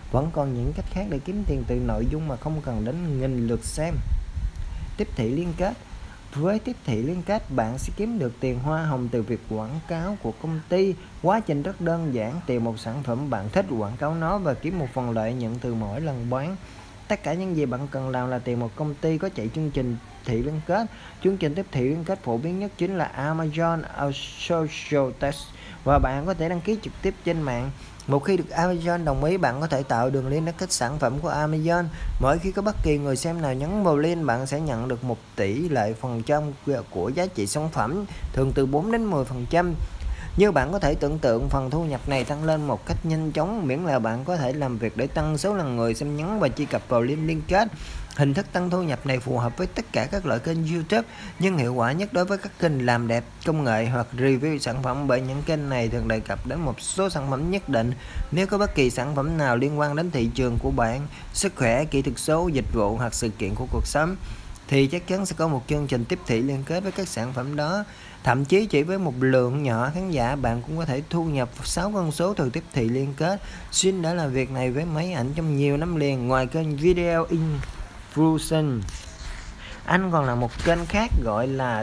Vẫn còn những cách khác để kiếm tiền từ nội dung mà không cần đến nghìn lượt xem. Tiếp thị liên kết. Với tiếp thị liên kết, bạn sẽ kiếm được tiền hoa hồng từ việc quảng cáo của công ty. Quá trình rất đơn giản, tìm một sản phẩm bạn thích, quảng cáo nó và kiếm một phần lợi nhuận từ mỗi lần bán. Tất cả những gì bạn cần làm là tìm một công ty có chạy chương trình thị liên kết. Chương trình tiếp thị liên kết phổ biến nhất chính là Amazon Social Test và bạn có thể đăng ký trực tiếp trên mạng. Một khi được Amazon đồng ý, bạn có thể tạo đường link đến các sản phẩm của Amazon. Mỗi khi có bất kỳ người xem nào nhấn vào link, bạn sẽ nhận được một tỷ lệ phần trăm của giá trị sản phẩm, thường từ 4 đến 10%. Như bạn có thể tưởng tượng, phần thu nhập này tăng lên một cách nhanh chóng miễn là bạn có thể làm việc để tăng số lần người xem nhấn và truy cập vào link liên kết. Hình thức tăng thu nhập này phù hợp với tất cả các loại kênh YouTube, nhưng hiệu quả nhất đối với các kênh làm đẹp, công nghệ hoặc review sản phẩm, bởi những kênh này thường đề cập đến một số sản phẩm nhất định. Nếu có bất kỳ sản phẩm nào liên quan đến thị trường của bạn, sức khỏe, kỹ thuật số, dịch vụ hoặc sự kiện của cuộc sống, thì chắc chắn sẽ có một chương trình tiếp thị liên kết với các sản phẩm đó. Thậm chí chỉ với một lượng nhỏ khán giả, bạn cũng có thể thu nhập 6 con số từ tiếp thị liên kết. Shin đã làm việc này với máy ảnh trong nhiều năm liền. Ngoài kênh Video Infusion, anh còn là một kênh khác gọi là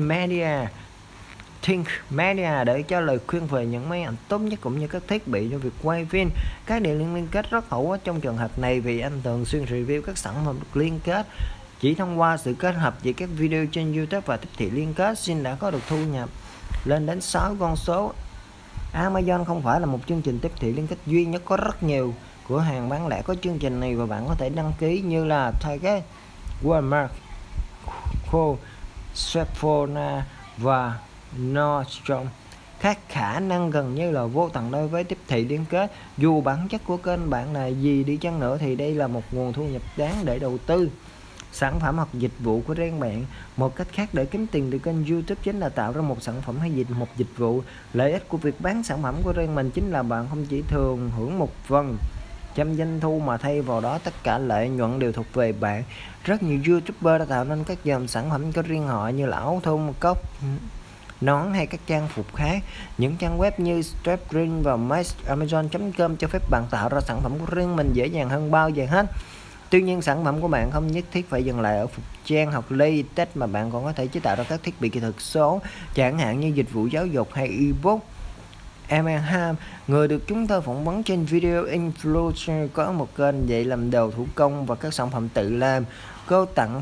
Think Media để cho lời khuyên về những máy ảnh tốt nhất cũng như các thiết bị cho việc quay phim. Các điều liên kết rất hữu ích trong trường hợp này vì anh thường xuyên review các sản phẩm được liên kết. Chỉ thông qua sự kết hợp giữa các video trên YouTube và tiếp thị liên kết, Shin đã có được thu nhập lên đến 6 con số. Amazon không phải là một chương trình tiếp thị liên kết duy nhất, có rất nhiều cửa hàng bán lẻ có chương trình này và bạn có thể đăng ký như là Target, Walmart, Kohl's, Sephora và Nordstrom. Các khả năng gần như là vô tận đối với tiếp thị liên kết. Dù bản chất của kênh bạn là gì đi chăng nữa thì đây là một nguồn thu nhập đáng để đầu tư. Sản phẩm hoặc dịch vụ của riêng bạn. Một cách khác để kiếm tiền từ kênh YouTube chính là tạo ra một sản phẩm hay một dịch vụ. Lợi ích của việc bán sản phẩm của riêng mình chính là bạn không chỉ thường hưởng một phần trăm doanh thu mà thay vào đó tất cả lợi nhuận đều thuộc về bạn. Rất nhiều YouTuber đã tạo nên các dòng sản phẩm của riêng họ như là áo thun, cốc, nón hay các trang phục khác. Những trang web như Stepring và Amazon.com cho phép bạn tạo ra sản phẩm của riêng mình dễ dàng hơn bao giờ hết. Tuy nhiên, sản phẩm của bạn không nhất thiết phải dừng lại ở phục trang hoặc ly tech mà bạn còn có thể chế tạo ra các thiết bị kỹ thuật số, chẳng hạn như dịch vụ giáo dục hay ebook. Emma, người được chúng tôi phỏng vấn trên Video Influencer, có một kênh dạy làm đồ thủ công và các sản phẩm tự làm. Cô tặng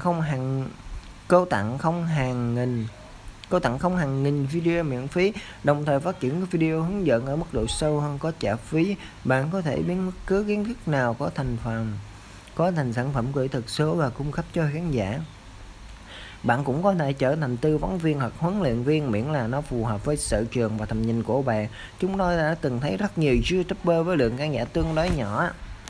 không hàng nghìn video miễn phí, đồng thời phát triển các video hướng dẫn ở mức độ sâu hơn có trả phí. Bạn có thể biến bất cứ kiến thức nào có thành sản phẩm kỹ thuật số và cung cấp cho khán giả. Bạn cũng có thể trở thành tư vấn viên hoặc huấn luyện viên miễn là nó phù hợp với sở trường và tầm nhìn của bạn. Chúng tôi đã từng thấy rất nhiều YouTuber với lượng khán giả tương đối nhỏ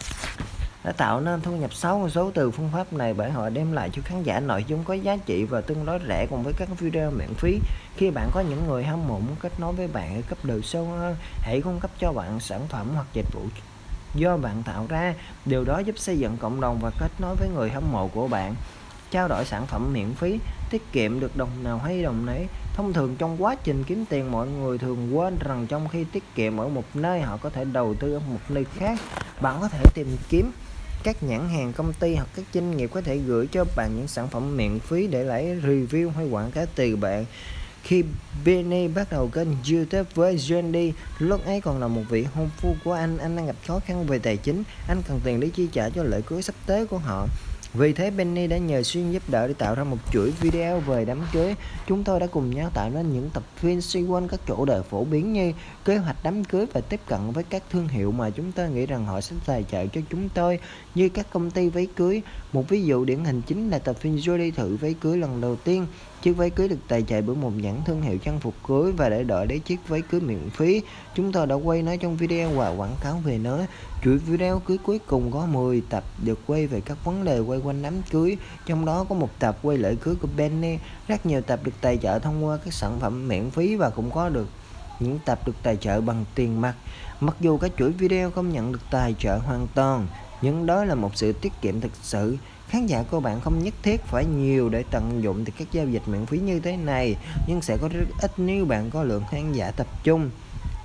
đã tạo nên thu nhập 6 con số từ phương pháp này, bởi họ đem lại cho khán giả nội dung có giá trị và tương đối rẻ cùng với các video miễn phí. Khi bạn có những người hâm mộ muốn kết nối với bạn ở cấp độ sâu hơn, hãy cung cấp cho bạn sản phẩm hoặc dịch vụ do bạn tạo ra. Điều đó giúp xây dựng cộng đồng và kết nối với người hâm mộ của bạn. Trao đổi sản phẩm miễn phí, tiết kiệm được đồng nào hay đồng nấy. Thông thường trong quá trình kiếm tiền, mọi người thường quên rằng trong khi tiết kiệm ở một nơi, họ có thể đầu tư ở một nơi khác. Bạn có thể tìm kiếm các nhãn hàng, công ty hoặc các doanh nghiệp có thể gửi cho bạn những sản phẩm miễn phí để lấy review hay quảng cáo từ bạn. Khi Benny bắt đầu kênh YouTube với Jenny, lúc ấy còn là một vị hôn phu của anh đang gặp khó khăn về tài chính. Anh cần tiền để chi trả cho lễ cưới sắp tới của họ. Vì thế Benny đã nhờ Shin giúp đỡ để tạo ra một chuỗi video về đám cưới. Chúng tôi đã cùng nhau tạo nên những tập phim xoay quanh các chủ đề phổ biến như kế hoạch đám cưới và tiếp cận với các thương hiệu mà chúng tôi nghĩ rằng họ sẽ tài trợ cho chúng tôi, như các công ty váy cưới. Một ví dụ điển hình chính là tập phim Jody thử váy cưới lần đầu tiên. Chiếc váy cưới được tài trợ bởi một nhãn thương hiệu trang phục cưới và để đợi lấy chiếc váy cưới miễn phí. Chúng tôi đã quay nó trong video và quảng cáo về nó. Chuỗi video cưới cuối cùng có 10 tập được quay về các vấn đề quay quanh đám cưới, trong đó có một tập quay lễ cưới của Benny. Rất nhiều tập được tài trợ thông qua các sản phẩm miễn phí và cũng có được những tập được tài trợ bằng tiền mặt. Mặc dù các chuỗi video không nhận được tài trợ hoàn toàn, nhưng đó là một sự tiết kiệm thực sự. Khán giả của bạn không nhất thiết phải nhiều để tận dụng từ các giao dịch miễn phí như thế này, nhưng sẽ có rất ít nếu bạn có lượng khán giả tập trung.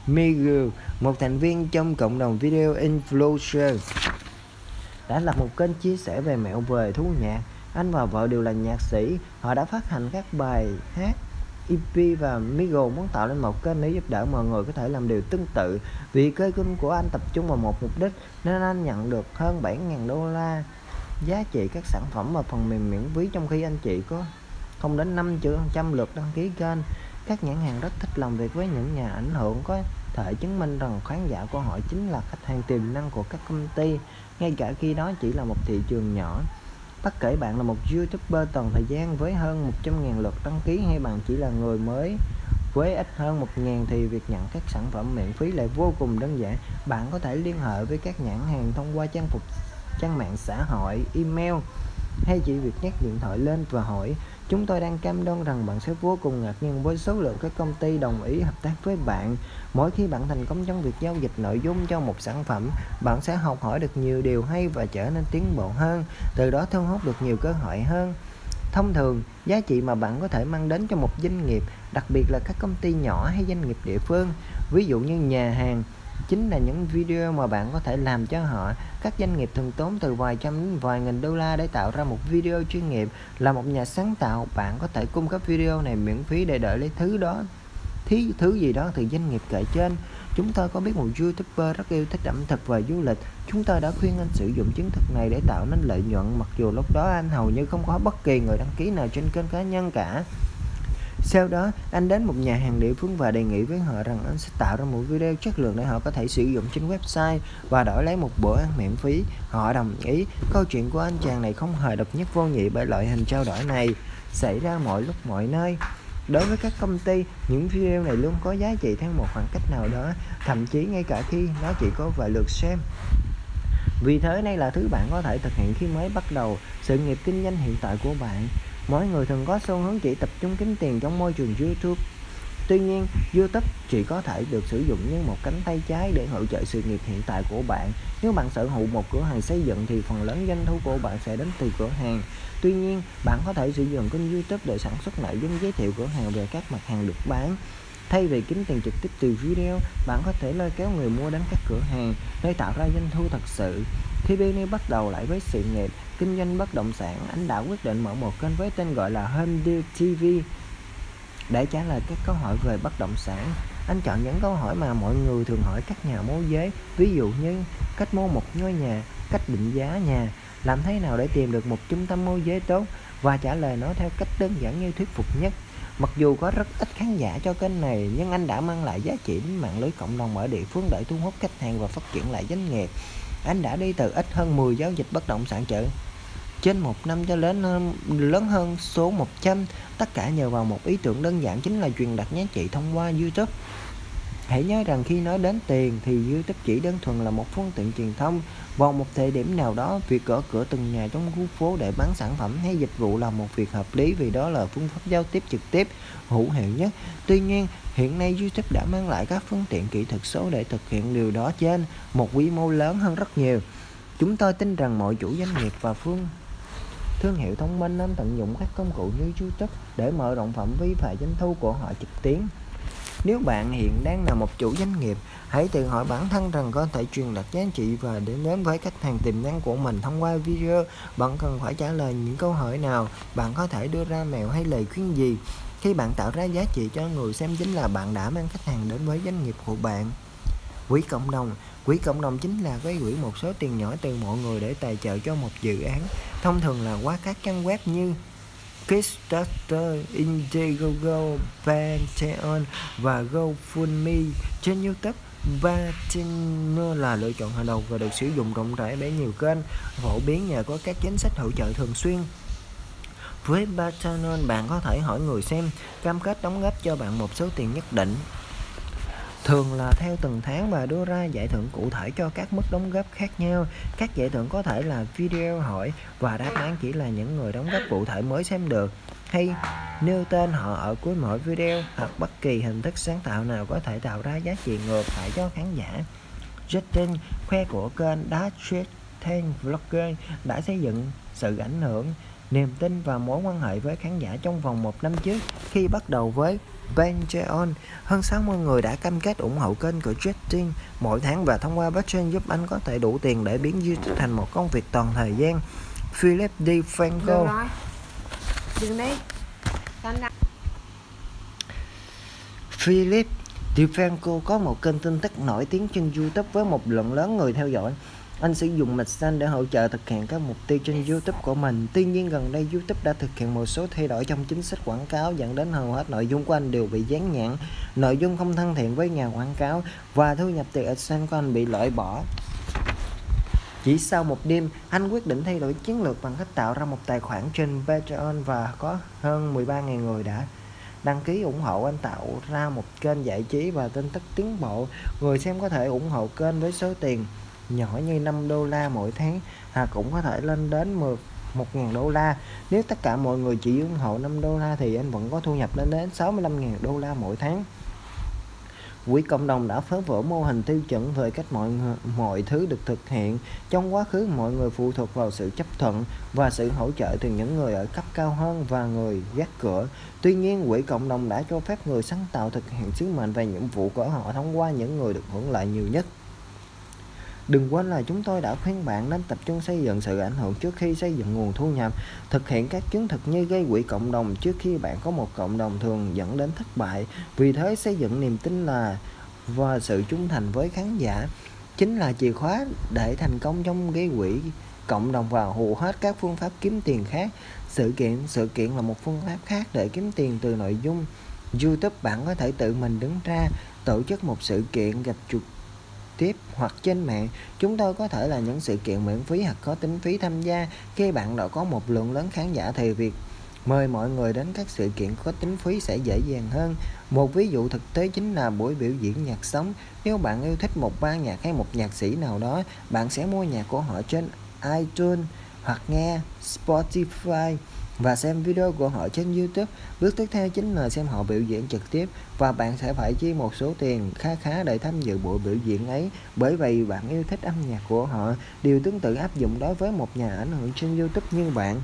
Miguel, một thành viên trong cộng đồng video influencer, đã lập một kênh chia sẻ về mẹo về thu nhạc. Anh và vợ đều là nhạc sĩ, họ đã phát hành các bài hát EP và Miguel muốn tạo nên một kênh để giúp đỡ mọi người có thể làm điều tương tự. Vì kênh của anh tập trung vào một mục đích nên anh nhận được hơn 7.000 đô la giá trị các sản phẩm và phần mềm miễn phí, trong khi anh chị có không đến 500 lượt đăng ký kênh. Các nhãn hàng rất thích làm việc với những nhà ảnh hưởng, có thể chứng minh rằng khán giả của họ chính là khách hàng tiềm năng của các công ty, ngay cả khi đó chỉ là một thị trường nhỏ. Bất kể bạn là một YouTuber toàn thời gian với hơn 100.000 lượt đăng ký hay bạn chỉ là người mới với ít hơn 1.000 thì việc nhận các sản phẩm miễn phí lại vô cùng đơn giản. Bạn có thể liên hệ với các nhãn hàng thông qua trang mạng xã hội, email, hay chỉ việc nhấc điện thoại lên và hỏi. Chúng tôi đang cam đoan rằng bạn sẽ vô cùng ngạc nhiên với số lượng các công ty đồng ý hợp tác với bạn. Mỗi khi bạn thành công trong việc giao dịch nội dung cho một sản phẩm, bạn sẽ học hỏi được nhiều điều hay và trở nên tiến bộ hơn, từ đó thu hút được nhiều cơ hội hơn. Thông thường, giá trị mà bạn có thể mang đến cho một doanh nghiệp, đặc biệt là các công ty nhỏ hay doanh nghiệp địa phương, ví dụ như nhà hàng, chính là những video mà bạn có thể làm cho họ. Các doanh nghiệp thường tốn từ vài trăm đến vài nghìn đô la để tạo ra một video chuyên nghiệp. Là một nhà sáng tạo, bạn có thể cung cấp video này miễn phí để đợi lấy thứ gì đó từ doanh nghiệp kể trên. Chúng tôi có biết một YouTuber rất yêu thích ẩm thực và du lịch. Chúng tôi đã khuyên anh sử dụng chiến thuật này để tạo nên lợi nhuận, mặc dù lúc đó anh hầu như không có bất kỳ người đăng ký nào trên kênh cá nhân cả. Sau đó, anh đến một nhà hàng địa phương và đề nghị với họ rằng anh sẽ tạo ra một video chất lượng để họ có thể sử dụng trên website và đổi lấy một bữa ăn miễn phí. Họ đồng ý. Câu chuyện của anh chàng này không hề độc nhất vô nhị, bởi loại hình trao đổi này xảy ra mọi lúc mọi nơi. Đối với các công ty, những video này luôn có giá trị theo một khoảng cách nào đó, thậm chí ngay cả khi nó chỉ có vài lượt xem. Vì thế đây là thứ bạn có thể thực hiện khi mới bắt đầu sự nghiệp kinh doanh hiện tại của bạn. Mỗi người thường có xu hướng chỉ tập trung kiếm tiền trong môi trường YouTube. Tuy nhiên, YouTube chỉ có thể được sử dụng như một cánh tay trái để hỗ trợ sự nghiệp hiện tại của bạn. Nếu bạn sở hữu một cửa hàng xây dựng thì phần lớn doanh thu của bạn sẽ đến từ cửa hàng. Tuy nhiên, bạn có thể sử dụng kênh YouTube để sản xuất nội dung giới thiệu cửa hàng về các mặt hàng được bán. Thay vì kiếm tiền trực tiếp từ video, bạn có thể lôi kéo người mua đến các cửa hàng để tạo ra doanh thu thật sự. Khi Benny bắt đầu lại với sự nghiệp kinh doanh bất động sản, anh đã quyết định mở một kênh với tên gọi là Home Deal TV để trả lời các câu hỏi về bất động sản. Anh chọn những câu hỏi mà mọi người thường hỏi các nhà môi giới, ví dụ như cách mua một ngôi nhà, cách định giá nhà, làm thế nào để tìm được một trung tâm môi giới tốt, và trả lời nó theo cách đơn giản như thuyết phục nhất. Mặc dù có rất ít khán giả cho kênh này, nhưng anh đã mang lại giá trị đến mạng lưới cộng đồng ở địa phương để thu hút khách hàng và phát triển lại doanh nghiệp. Anh đã đi từ ít hơn 10 giao dịch bất động sản trên một năm cho lớn hơn số 100, tất cả nhờ vào một ý tưởng đơn giản, chính là truyền đạt giá trị thông qua YouTube. Hãy nhớ rằng khi nói đến tiền thì YouTube chỉ đơn thuần là một phương tiện truyền thông. Vào một thời điểm nào đó, việc gõ cửa từng nhà trong khu phố để bán sản phẩm hay dịch vụ là một việc hợp lý, vì đó là phương pháp giao tiếp trực tiếp hữu hiệu nhất. Tuy nhiên, hiện nay YouTube đã mang lại các phương tiện kỹ thuật số để thực hiện điều đó trên một quy mô lớn hơn rất nhiều. Chúng tôi tin rằng mọi chủ doanh nghiệp và thương hiệu thông minh nên tận dụng các công cụ như YouTube để mở rộng phạm vi và doanh thu của họ trực tuyến. Nếu bạn hiện đang là một chủ doanh nghiệp, hãy tự hỏi bản thân rằng có thể truyền đạt giá trị và đến với khách hàng tiềm năng của mình thông qua video. Bạn cần phải trả lời những câu hỏi nào? Bạn có thể đưa ra mẹo hay lời khuyên gì? Khi bạn tạo ra giá trị cho người xem, chính là bạn đã mang khách hàng đến với doanh nghiệp của bạn. Quỹ cộng đồng chính là gói quỹ một số tiền nhỏ từ mọi người để tài trợ cho một dự án, thông thường là qua các trang web như Kickstarter, Indiegogo, Patreon và GoFundMe. Trên YouTube, Patreon là lựa chọn hàng đầu và được sử dụng rộng rãi bởi nhiều kênh phổ biến nhờ có các chính sách hỗ trợ thường xuyên. Với Patreon, bạn có thể hỏi người xem cam kết đóng góp cho bạn một số tiền nhất định, thường là theo từng tháng, và đưa ra giải thưởng cụ thể cho các mức đóng góp khác nhau. Các giải thưởng có thể là video hỏi và đáp án chỉ là những người đóng góp cụ thể mới xem được, hay nêu tên họ ở cuối mỗi video, hoặc bất kỳ hình thức sáng tạo nào có thể tạo ra giá trị ngược lại cho khán giả. Justin, khoe của kênh Dash Tank Vlogger, đã xây dựng sự ảnh hưởng, niềm tin và mối quan hệ với khán giả trong vòng 1 năm trước. Khi bắt đầu với Patreon. Hơn 60 người đã cam kết ủng hộ kênh của Justin mỗi tháng và thông qua Patreon giúp anh có thể đủ tiền để biến YouTube thành một công việc toàn thời gian. Philip DeFranco. Được rồi, dừng đi. Philip DeFranco có một kênh tin tức nổi tiếng trên YouTube với một lượng lớn người theo dõi. Anh sử dụng mạch xanh để hỗ trợ thực hiện các mục tiêu trên YouTube của mình. Tuy nhiên gần đây YouTube đã thực hiện một số thay đổi trong chính sách quảng cáo dẫn đến hầu hết nội dung của anh đều bị dán nhãn, nội dung không thân thiện với nhà quảng cáo và thu nhập từ AdSense của anh bị loại bỏ. Chỉ sau một đêm, anh quyết định thay đổi chiến lược bằng cách tạo ra một tài khoản trên Patreon và có hơn 13.000 người đã đăng ký ủng hộ. Anh tạo ra một kênh giải trí và tin tức tiến bộ. Người xem có thể ủng hộ kênh với số tiền nhỏ như $5 mỗi tháng, hoặc cũng có thể lên đến $1.000. Nếu tất cả mọi người chỉ ủng hộ $5 thì anh vẫn có thu nhập lên đến $65.000 mỗi tháng. Quỹ cộng đồng đã phá vỡ mô hình tiêu chuẩn về cách mọi thứ được thực hiện. Trong quá khứ, mọi người phụ thuộc vào sự chấp thuận và sự hỗ trợ từ những người ở cấp cao hơn và người gác cửa. Tuy nhiên, quỹ cộng đồng đã cho phép người sáng tạo thực hiện sứ mệnh và nhiệm vụ của họ thông qua những người được hưởng lợi nhiều nhất. Đừng quên là chúng tôi đã khuyên bạn nên tập trung xây dựng sự ảnh hưởng trước khi xây dựng nguồn thu nhập. Thực hiện các chiến thuật như gây quỹ cộng đồng trước khi bạn có một cộng đồng thường dẫn đến thất bại. Vì thế, xây dựng niềm tin và sự trung thành với khán giả chính là chìa khóa để thành công trong gây quỹ cộng đồng và hầu hết các phương pháp kiếm tiền khác. Sự kiện là một phương pháp khác để kiếm tiền từ nội dung YouTube. Bạn có thể tự mình đứng ra tổ chức một sự kiện gặp trực tiếp hoặc trên mạng. Chúng tôi có thể là những sự kiện miễn phí hoặc có tính phí tham gia. Khi bạn đã có một lượng lớn khán giả thì việc mời mọi người đến các sự kiện có tính phí sẽ dễ dàng hơn. Một ví dụ thực tế chính là buổi biểu diễn nhạc sống. Nếu bạn yêu thích một ban nhạc hay một nhạc sĩ nào đó, bạn sẽ mua nhạc của họ trên iTunes hoặc nghe Spotify và xem video của họ trên YouTube. Bước tiếp theo chính là xem họ biểu diễn trực tiếp và bạn sẽ phải chi một số tiền khá để tham dự buổi biểu diễn ấy, bởi vì bạn yêu thích âm nhạc của họ. Điều tương tự áp dụng đối với một nhà ảnh hưởng trên YouTube như bạn.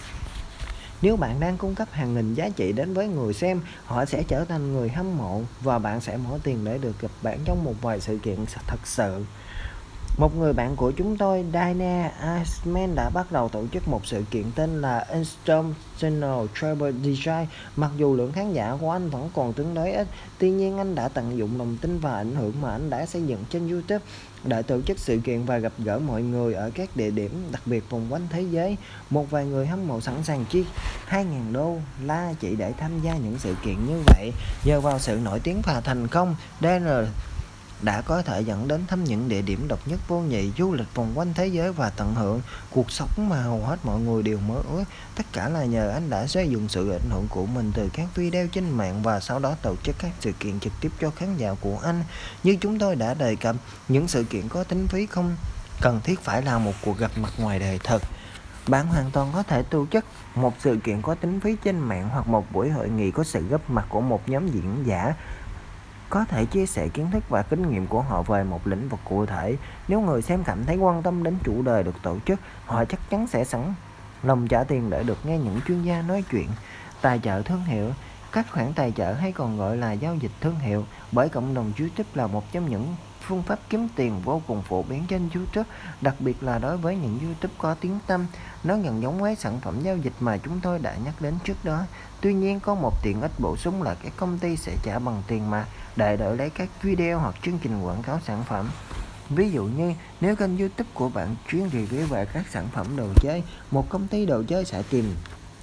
Nếu bạn đang cung cấp hàng nghìn giá trị đến với người xem, họ sẽ trở thành người hâm mộ và bạn sẽ bỏ tiền để được gặp bạn trong một vài sự kiện thật sự. Một người bạn của chúng tôi, Dana Iceman, đã bắt đầu tổ chức một sự kiện tên là International Travel DJ. Mặc dù lượng khán giả của anh vẫn còn tương đối ít, tuy nhiên anh đã tận dụng lòng tin và ảnh hưởng mà anh đã xây dựng trên YouTube để tổ chức sự kiện và gặp gỡ mọi người ở các địa điểm đặc biệt vòng quanh thế giới. Một vài người hâm mộ sẵn sàng chi $2.000 chỉ để tham gia những sự kiện như vậy. Nhờ vào sự nổi tiếng và thành công, Dana đã có thể dẫn đến thăm những địa điểm độc nhất vô nhị, du lịch vòng quanh thế giới và tận hưởng cuộc sống mà hầu hết mọi người đều mơ ước. Tất cả là nhờ anh đã sử dụng sự ảnh hưởng của mình từ các video trên mạng và sau đó tổ chức các sự kiện trực tiếp cho khán giả của anh. Như chúng tôi đã đề cập, những sự kiện có tính phí không cần thiết phải là một cuộc gặp mặt ngoài đời thật. Bạn hoàn toàn có thể tổ chức một sự kiện có tính phí trên mạng hoặc một buổi hội nghị có sự góp mặt của một nhóm diễn giả có thể chia sẻ kiến thức và kinh nghiệm của họ về một lĩnh vực cụ thể. Nếu người xem cảm thấy quan tâm đến chủ đề được tổ chức, họ chắc chắn sẽ sẵn lòng trả tiền để được nghe những chuyên gia nói chuyện. Tài trợ thương hiệu. Các khoản tài trợ hay còn gọi là giao dịch thương hiệu bởi cộng đồng YouTube là một trong những phương pháp kiếm tiền vô cùng phổ biến trên YouTube, đặc biệt là đối với những YouTube có tiếng tăm. Nó gần giống với sản phẩm giao dịch mà chúng tôi đã nhắc đến trước đó. Tuy nhiên, có một tiện ích bổ sung là các công ty sẽ trả bằng tiền mặt để đổi lấy các video hoặc chương trình quảng cáo sản phẩm. Ví dụ như, nếu kênh YouTube của bạn chuyên review về các sản phẩm đồ chơi, một công ty đồ chơi sẽ tìm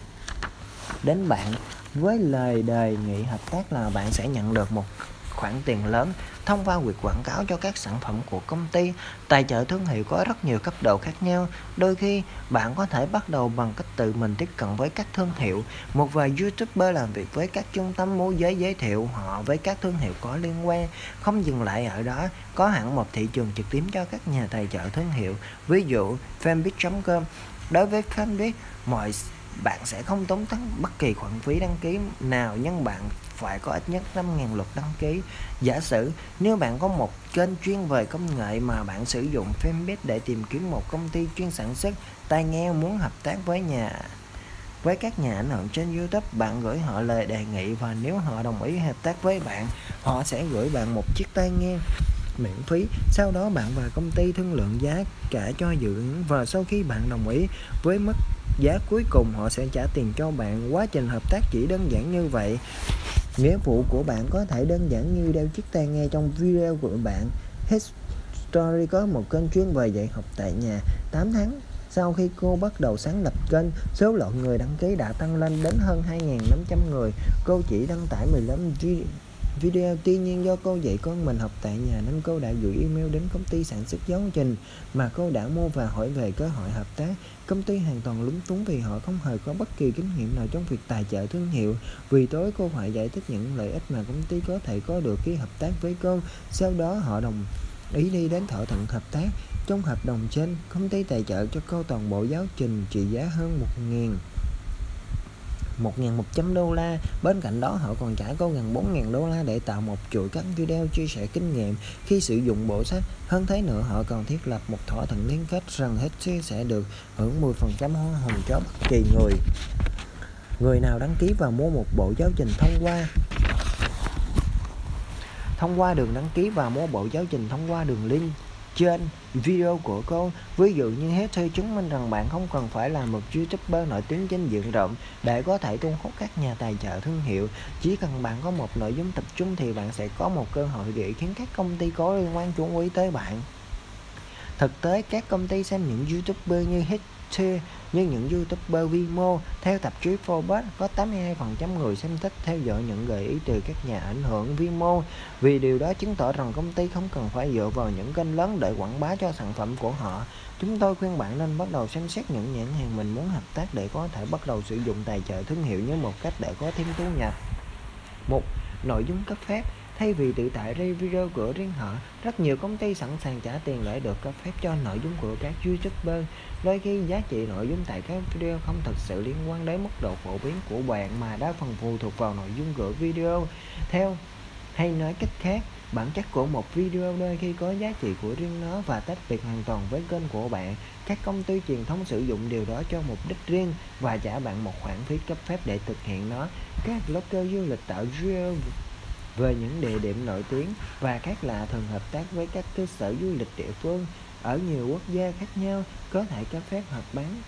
đến bạn với lời đề nghị hợp tác là bạn sẽ nhận được một khoản tiền lớn thông qua việc quảng cáo cho các sản phẩm của công ty. Tài trợ thương hiệu có rất nhiều cấp độ khác nhau. Đôi khi, bạn có thể bắt đầu bằng cách tự mình tiếp cận với các thương hiệu. Một vài YouTuber làm việc với các trung tâm môi giới giới thiệu họ với các thương hiệu có liên quan. Không dừng lại ở đó, có hẳn một thị trường trực tiếp cho các nhà tài trợ thương hiệu. Ví dụ, fanpage.com. Đối với fanpage, bạn sẽ không tốn bất kỳ khoản phí đăng ký nào, nhưng bạn phải có ít nhất 5.000 lượt đăng ký. Giả sử nếu bạn có một kênh chuyên về công nghệ mà bạn sử dụng fanpage để tìm kiếm một công ty chuyên sản xuất tai nghe muốn hợp tác với nhà với các nhà ảnh hưởng trên YouTube. Bạn gửi họ lời đề nghị và nếu họ đồng ý hợp tác với bạn, họ sẽ gửi bạn một chiếc tai nghe miễn phí. Sau đó bạn và công ty thương lượng giá cả cho dự án và sau khi bạn đồng ý với mức giá cuối cùng, họ sẽ trả tiền cho bạn. Quá trình hợp tác chỉ đơn giản như vậy. Nghĩa vụ của bạn có thể đơn giản như đeo chiếc tai nghe trong video của bạn. History có một kênh chuyên về dạy học tại nhà. 8 tháng sau khi cô bắt đầu sáng lập kênh, số lượng người đăng ký đã tăng lên đến hơn 2.500 người. Cô chỉ đăng tải 15 video. Tuy nhiên do cô dạy con mình học tại nhà nên cô đã gửi email đến công ty sản xuất giáo trình mà cô đã mua và hỏi về cơ hội hợp tác. Công ty hoàn toàn lúng túng vì họ không hề có bất kỳ kinh nghiệm nào trong việc tài trợ thương hiệu. Vì tối cô phải giải thích những lợi ích mà công ty có thể có được khi hợp tác với cô. Sau đó họ đồng ý đi đến thỏa thuận hợp tác. Trong hợp đồng trên, công ty tài trợ cho cô toàn bộ giáo trình trị giá hơn 1.100 đô la. Bên cạnh đó họ còn trả cô gần 4.000 đô la để tạo một chuỗi các video chia sẻ kinh nghiệm khi sử dụng bộ sách. Hơn thế nữa, họ còn thiết lập một thỏa thuận liên kết rằng HT sẽ được hưởng 10% hoa hồng cho bất kỳ người nào đăng ký và mua một bộ giáo trình thông qua đường đăng ký và mua bộ giáo trình thông qua đường link trên video của cô. Ví dụ như HT chứng minh rằng bạn không cần phải là một YouTuber nổi tiếng trên diện rộng để có thể thu hút các nhà tài trợ thương hiệu. Chỉ cần bạn có một nội dung tập trung thì bạn sẽ có một cơ hội để khiến các công ty có liên quan chú ý tới bạn. Thực tế, các công ty xem những YouTuber như HT như những YouTuber vi mô. Theo tạp chí Forbes, có 82% người xem thích theo dõi những gợi ý từ các nhà ảnh hưởng vi mô, vì điều đó chứng tỏ rằng công ty không cần phải dựa vào những kênh lớn để quảng bá cho sản phẩm của họ. Chúng tôi khuyên bạn nên bắt đầu xem xét những nhãn hàng mình muốn hợp tác để có thể bắt đầu sử dụng tài trợ thương hiệu như một cách để có thêm thu nhập. 1. Nội dung cấp phép. Thay vì tự tạo ra video của riêng họ, rất nhiều công ty sẵn sàng trả tiền để được cấp phép cho nội dung của các YouTuber. Đôi khi giá trị nội dung tại các video không thực sự liên quan đến mức độ phổ biến của bạn mà đa phần phụ thuộc vào nội dung của video. Hay nói cách khác, bản chất của một video đôi khi có giá trị của riêng nó và tách biệt hoàn toàn với kênh của bạn. Các công ty truyền thông sử dụng điều đó cho mục đích riêng và trả bạn một khoản phí cấp phép để thực hiện nó. Các blogger du lịch tạo video về những địa điểm nổi tiếng và khác lạ thường hợp tác với các cơ sở du lịch địa phương ở nhiều quốc gia khác nhau, có thể cấp phép hoặc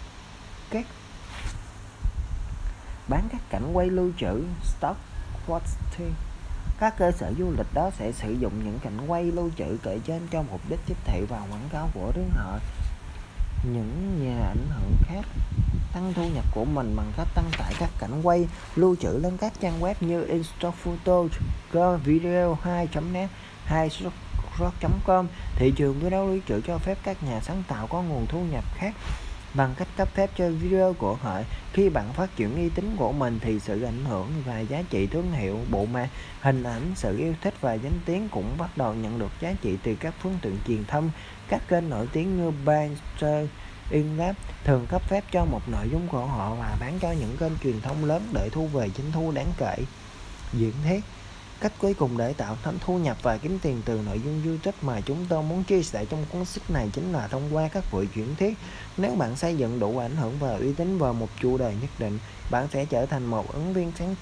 bán các cảnh quay lưu trữ stock footage. Các cơ sở du lịch đó sẽ sử dụng những cảnh quay lưu trữ kể trên cho mục đích tiếp thị và quảng cáo của riêng họ. Những nhà ảnh hưởng khác tăng thu nhập của mình bằng cách đăng tải các cảnh quay lưu trữ lên các trang web như Instaphoto, Video 2.net hay Shop.com. Thị trường video lưu trữ cho phép các nhà sáng tạo có nguồn thu nhập khác bằng cách cấp phép cho video của họ. Khi bạn phát triển uy tín của mình thì sự ảnh hưởng và giá trị thương hiệu, bộ hình ảnh, sự yêu thích và danh tiếng cũng bắt đầu nhận được giá trị từ các phương tiện truyền thông. Các kênh nổi tiếng như Banter, Inlab thường cấp phép cho một nội dung của họ và bán cho những kênh truyền thông lớn để thu về doanh thu đáng kể. Diễn thuyết. Cách cuối cùng để tạo thêm thu nhập và kiếm tiền từ nội dung YouTube mà chúng tôi muốn chia sẻ trong cuốn sách này chính là thông qua các buổi diễn thuyết. Nếu bạn xây dựng đủ ảnh hưởng và uy tín vào một chủ đề nhất định, bạn sẽ trở thành một ứng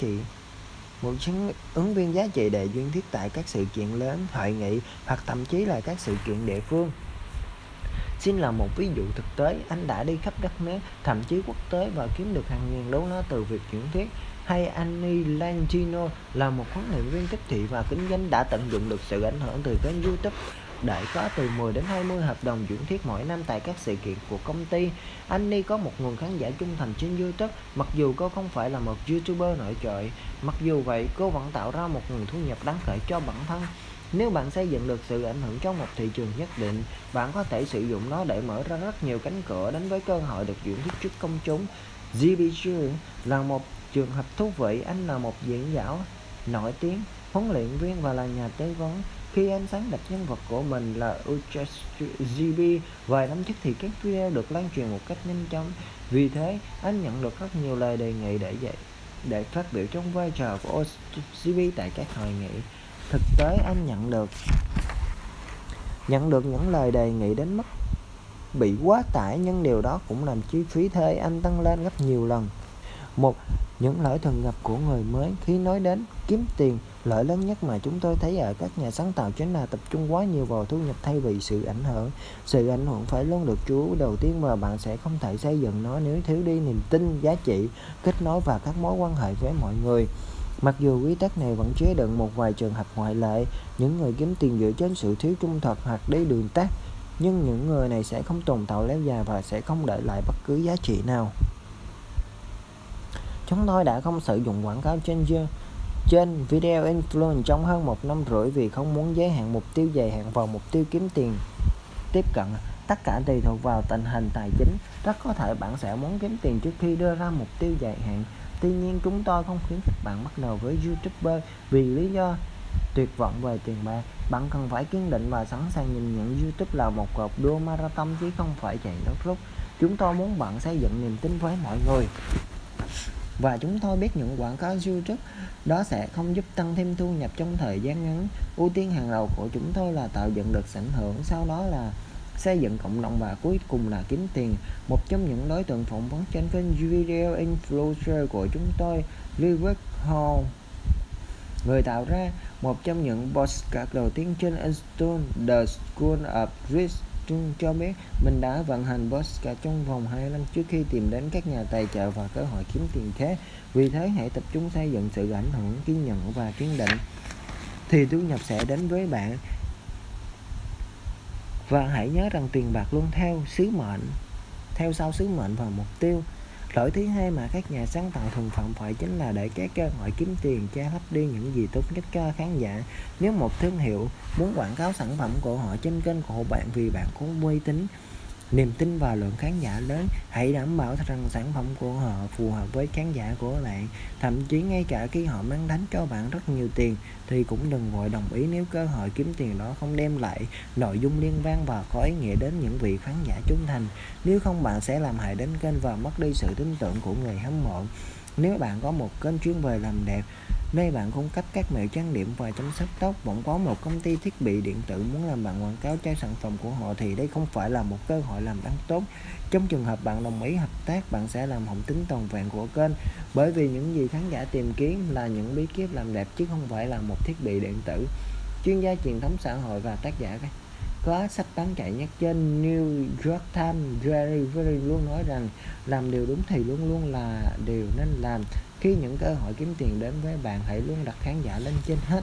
viên giá trị để diễn thuyết tại các sự kiện lớn, hội nghị hoặc thậm chí là các sự kiện địa phương. Xin là một ví dụ thực tế, anh đã đi khắp đất nước, thậm chí quốc tế và kiếm được hàng ngàn đô la từ việc diễn thuyết. Hay Annie Langino là một huấn luyện viên tiếp thị và kinh doanh đã tận dụng được sự ảnh hưởng từ kênh YouTube để có từ 10 đến 20 hợp đồng diễn thuyết mỗi năm tại các sự kiện của công ty. Annie có một nguồn khán giả trung thành trên YouTube, mặc dù cô không phải là một YouTuber nổi trội. Mặc dù vậy, cô vẫn tạo ra một nguồn thu nhập đáng kể cho bản thân. Nếu bạn xây dựng được sự ảnh hưởng trong một thị trường nhất định, bạn có thể sử dụng nó để mở ra rất nhiều cánh cửa đến với cơ hội được diễn thuyết trước công chúng. GBG là một trường hợp thú vị. Anh là một diễn giả nổi tiếng, huấn luyện viên và là nhà tư vấn. Khi anh sáng lập nhân vật của mình là GB vài năm trước thì các video được lan truyền một cách nhanh chóng. Vì thế, anh nhận được rất nhiều lời đề nghị để phát biểu trong vai trò của GB tại các hội nghị. Thực tế, anh nhận được những lời đề nghị đến mức bị quá tải, nhưng điều đó cũng làm chi phí thuê anh tăng lên gấp nhiều lần. Một những lỗi thường gặp của người mới khi nói đến kiếm tiền, lỗi lớn nhất mà chúng tôi thấy ở các nhà sáng tạo chính là tập trung quá nhiều vào thu nhập thay vì sự ảnh hưởng. Sự ảnh hưởng phải luôn được chú ý đầu tiên và bạn sẽ không thể xây dựng nó nếu thiếu đi niềm tin, giá trị, kết nối và các mối quan hệ với mọi người. Mặc dù quy tắc này vẫn chứa đựng một vài trường hợp ngoại lệ, những người kiếm tiền dựa trên sự thiếu trung thực hoặc đi đường tắt, nhưng những người này sẽ không tồn tại lâu dài và sẽ không để lại bất cứ giá trị nào. Chúng tôi đã không sử dụng quảng cáo trên video influence trong hơn 1 năm rưỡi vì không muốn giới hạn mục tiêu dài hạn vào mục tiêu kiếm tiền tiếp cận. Tất cả tùy thuộc vào tình hình tài chính. Rất có thể bạn sẽ muốn kiếm tiền trước khi đưa ra mục tiêu dài hạn. Tuy nhiên, chúng tôi không khuyến khích bạn bắt đầu với YouTuber vì lý do tuyệt vọng về tiền bạc. Bạn cần phải kiên định và sẵn sàng nhìn nhận YouTube là một cuộc đua marathon chứ không phải chạy đốt rút. Chúng tôi muốn bạn xây dựng niềm tin với mọi người. Và chúng tôi biết những quảng cáo YouTube đó sẽ không giúp tăng thêm thu nhập trong thời gian ngắn. Ưu tiên hàng đầu của chúng tôi là tạo dựng được ảnh hưởng, sau đó là xây dựng cộng đồng và cuối cùng là kiếm tiền. Một trong những đối tượng phỏng vấn trên kênh video influencer của chúng tôi, Lewis Hall, người tạo ra một trong những podcast đầu tiên trên Instagram, The School of Rich, cho biết mình đã vận hành podcast trong vòng 2 năm trước khi tìm đến các nhà tài trợ và cơ hội kiếm tiền khác. Vì thế hãy tập trung xây dựng sự ảnh hưởng, kiên nhẫn và kiên định thì thu nhập sẽ đến với bạn. Và hãy nhớ rằng tiền bạc luôn theo sau sứ mệnh và mục tiêu. Lỗi thứ hai mà các nhà sáng tạo thường phạm phải chính là để các cơ hội kiếm tiền che lấp đi những gì tốt nhất cho khán giả. Nếu một thương hiệu muốn quảng cáo sản phẩm của họ trên kênh của bạn vì bạn có uy tín, niềm tin và lượng khán giả lớn, hãy đảm bảo rằng sản phẩm của họ phù hợp với khán giả của bạn. Thậm chí ngay cả khi họ mang đến cho bạn rất nhiều tiền thì cũng đừng vội đồng ý nếu cơ hội kiếm tiền đó không đem lại nội dung liên quan và có ý nghĩa đến những vị khán giả trung thành. Nếu không, bạn sẽ làm hại đến kênh và mất đi sự tin tưởng của người hâm mộ. Nếu bạn có một kênh chuyên về làm đẹp, nơi bạn cung cấp các mẹo trang điểm và chăm sóc tóc, bỗng có một công ty thiết bị điện tử muốn làm bạn quảng cáo cho sản phẩm của họ thì đây không phải là một cơ hội làm ăn tốt. Trong trường hợp bạn đồng ý hợp tác, bạn sẽ làm hỏng tính toàn vẹn của kênh, bởi vì những gì khán giả tìm kiếm là những bí kíp làm đẹp chứ không phải là một thiết bị điện tử. Chuyên gia truyền thống xã hội và tác giả có sách bán chạy nhất trên New York Times, Jerry luôn nói rằng làm điều đúng thì luôn luôn là điều nên làm. Khi những cơ hội kiếm tiền đến với bạn, hãy luôn đặt khán giả lên trên hết.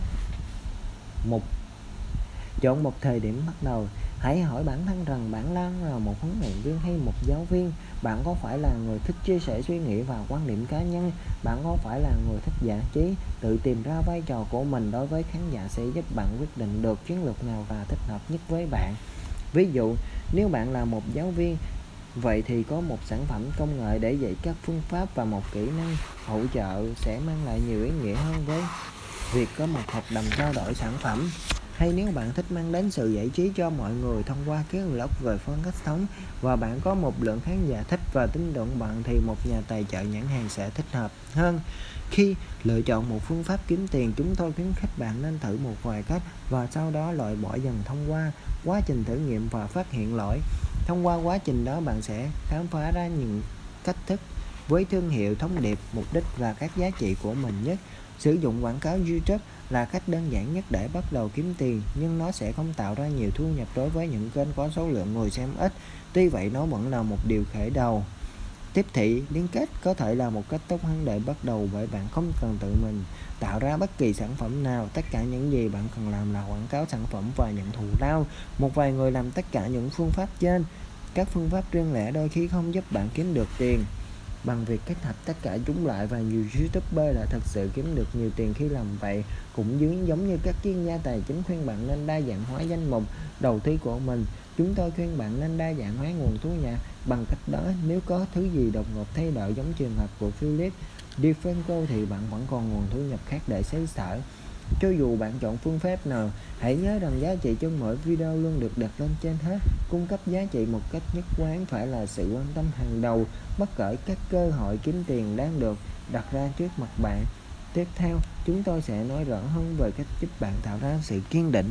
Chọn một thời điểm bắt đầu. Hãy hỏi bản thân rằng bạn là một huấn luyện viên hay một giáo viên. Bạn có phải là người thích chia sẻ suy nghĩ và quan điểm cá nhân? Bạn có phải là người thích giải trí? Tự tìm ra vai trò của mình đối với khán giả sẽ giúp bạn quyết định được chiến lược nào và thích hợp nhất với bạn. Ví dụ, nếu bạn là một giáo viên, vậy thì có một sản phẩm công nghệ để dạy các phương pháp và một kỹ năng hỗ trợ sẽ mang lại nhiều ý nghĩa hơn với việc có một hợp đồng trao đổi sản phẩm. Hay nếu bạn thích mang đến sự giải trí cho mọi người thông qua các vlog về phong cách sống và bạn có một lượng khán giả thích và tin tưởng bạn thì một nhà tài trợ nhãn hàng sẽ thích hợp hơn. Khi lựa chọn một phương pháp kiếm tiền, chúng tôi khuyến khích bạn nên thử một vài cách và sau đó loại bỏ dần thông qua quá trình thử nghiệm và phát hiện lỗi. Thông qua quá trình đó, bạn sẽ khám phá ra những cách thức với thương hiệu, thông điệp, mục đích và các giá trị của mình nhất. Sử dụng quảng cáo YouTube là cách đơn giản nhất để bắt đầu kiếm tiền, nhưng nó sẽ không tạo ra nhiều thu nhập đối với những kênh có số lượng người xem ít. Tuy vậy, nó vẫn là một điều khởi đầu. Tiếp thị liên kết có thể là một cách tốt hơn để bắt đầu, bởi bạn không cần tự mình tạo ra bất kỳ sản phẩm nào. Tất cả những gì bạn cần làm là quảng cáo sản phẩm và nhận thù lao. Một vài người làm tất cả những phương pháp trên. Các phương pháp riêng lẻ đôi khi không giúp bạn kiếm được tiền bằng việc kết hợp tất cả chúng lại, và nhiều YouTuber đã thực sự kiếm được nhiều tiền khi làm vậy. Cũng giống như các chuyên gia tài chính khuyên bạn nên đa dạng hóa danh mục đầu tư của mình, chúng tôi khuyên bạn nên đa dạng hóa nguồn thu nhập. Bằng cách đó, nếu có thứ gì đột ngột thay đổi giống trường hợp của Philip DeFranco thì bạn vẫn còn nguồn thu nhập khác để xoay sở. Cho dù bạn chọn phương pháp nào, hãy nhớ rằng giá trị trong mỗi video luôn được đặt lên trên hết. Cung cấp giá trị một cách nhất quán phải là sự quan tâm hàng đầu, bất kể các cơ hội kiếm tiền đang được đặt ra trước mặt bạn. Tiếp theo, chúng tôi sẽ nói rõ hơn về cách giúp bạn tạo ra sự kiên định.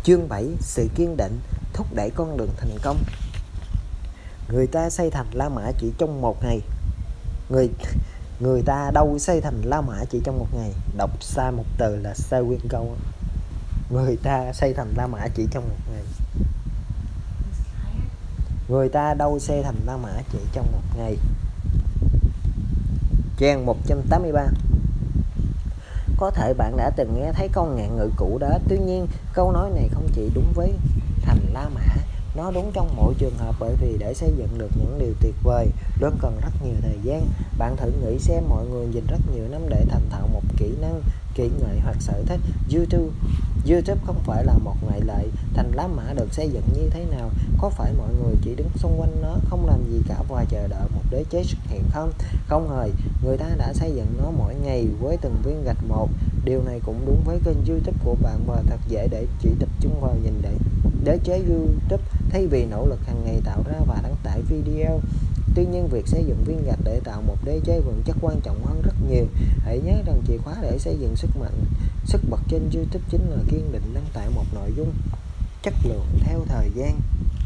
Chương 7. Sự kiên định thúc đẩy con đường thành công. Người ta xây thành La Mã chỉ trong một ngày. Người ta đâu xây thành La Mã chỉ trong một ngày. Đọc sai một từ là sai nguyên câu. Người ta xây thành La Mã chỉ trong một ngày. Người ta đâu xây thành La Mã chỉ trong một ngày. Trang 183. Có thể bạn đã từng nghe thấy câu ngạn ngữ cũ đó. Tuy nhiên câu nói này không chỉ đúng với thành La Mã, nó đúng trong mỗi trường hợp, bởi vì để xây dựng được những điều tuyệt vời luôn cần rất nhiều thời gian. Bạn thử nghĩ xem, mọi người dành rất nhiều năm để thành thạo một kỹ năng, kỹ nghệ hoặc sở thích. YouTube không phải là một ngoại lệ. Thành La Mã được xây dựng như thế nào? Có phải mọi người chỉ đứng xung quanh nó không làm gì cả và chờ đợi một đế chế xuất hiện không? Không hề, người ta đã xây dựng nó mỗi ngày với từng viên gạch một. Điều này cũng đúng với kênh YouTube của bạn, và thật dễ để chỉ tập trung vào nhìn đế chế YouTube thay vì nỗ lực hàng ngày tạo ra và đăng tải video. Tuy nhiên, việc xây dựng viên gạch để tạo một đế chế vững chắc quan trọng hơn rất nhiều. Hãy nhớ rằng chìa khóa để xây dựng sức bật trên YouTube chính là kiên định đăng tải một nội dung chất lượng theo thời gian.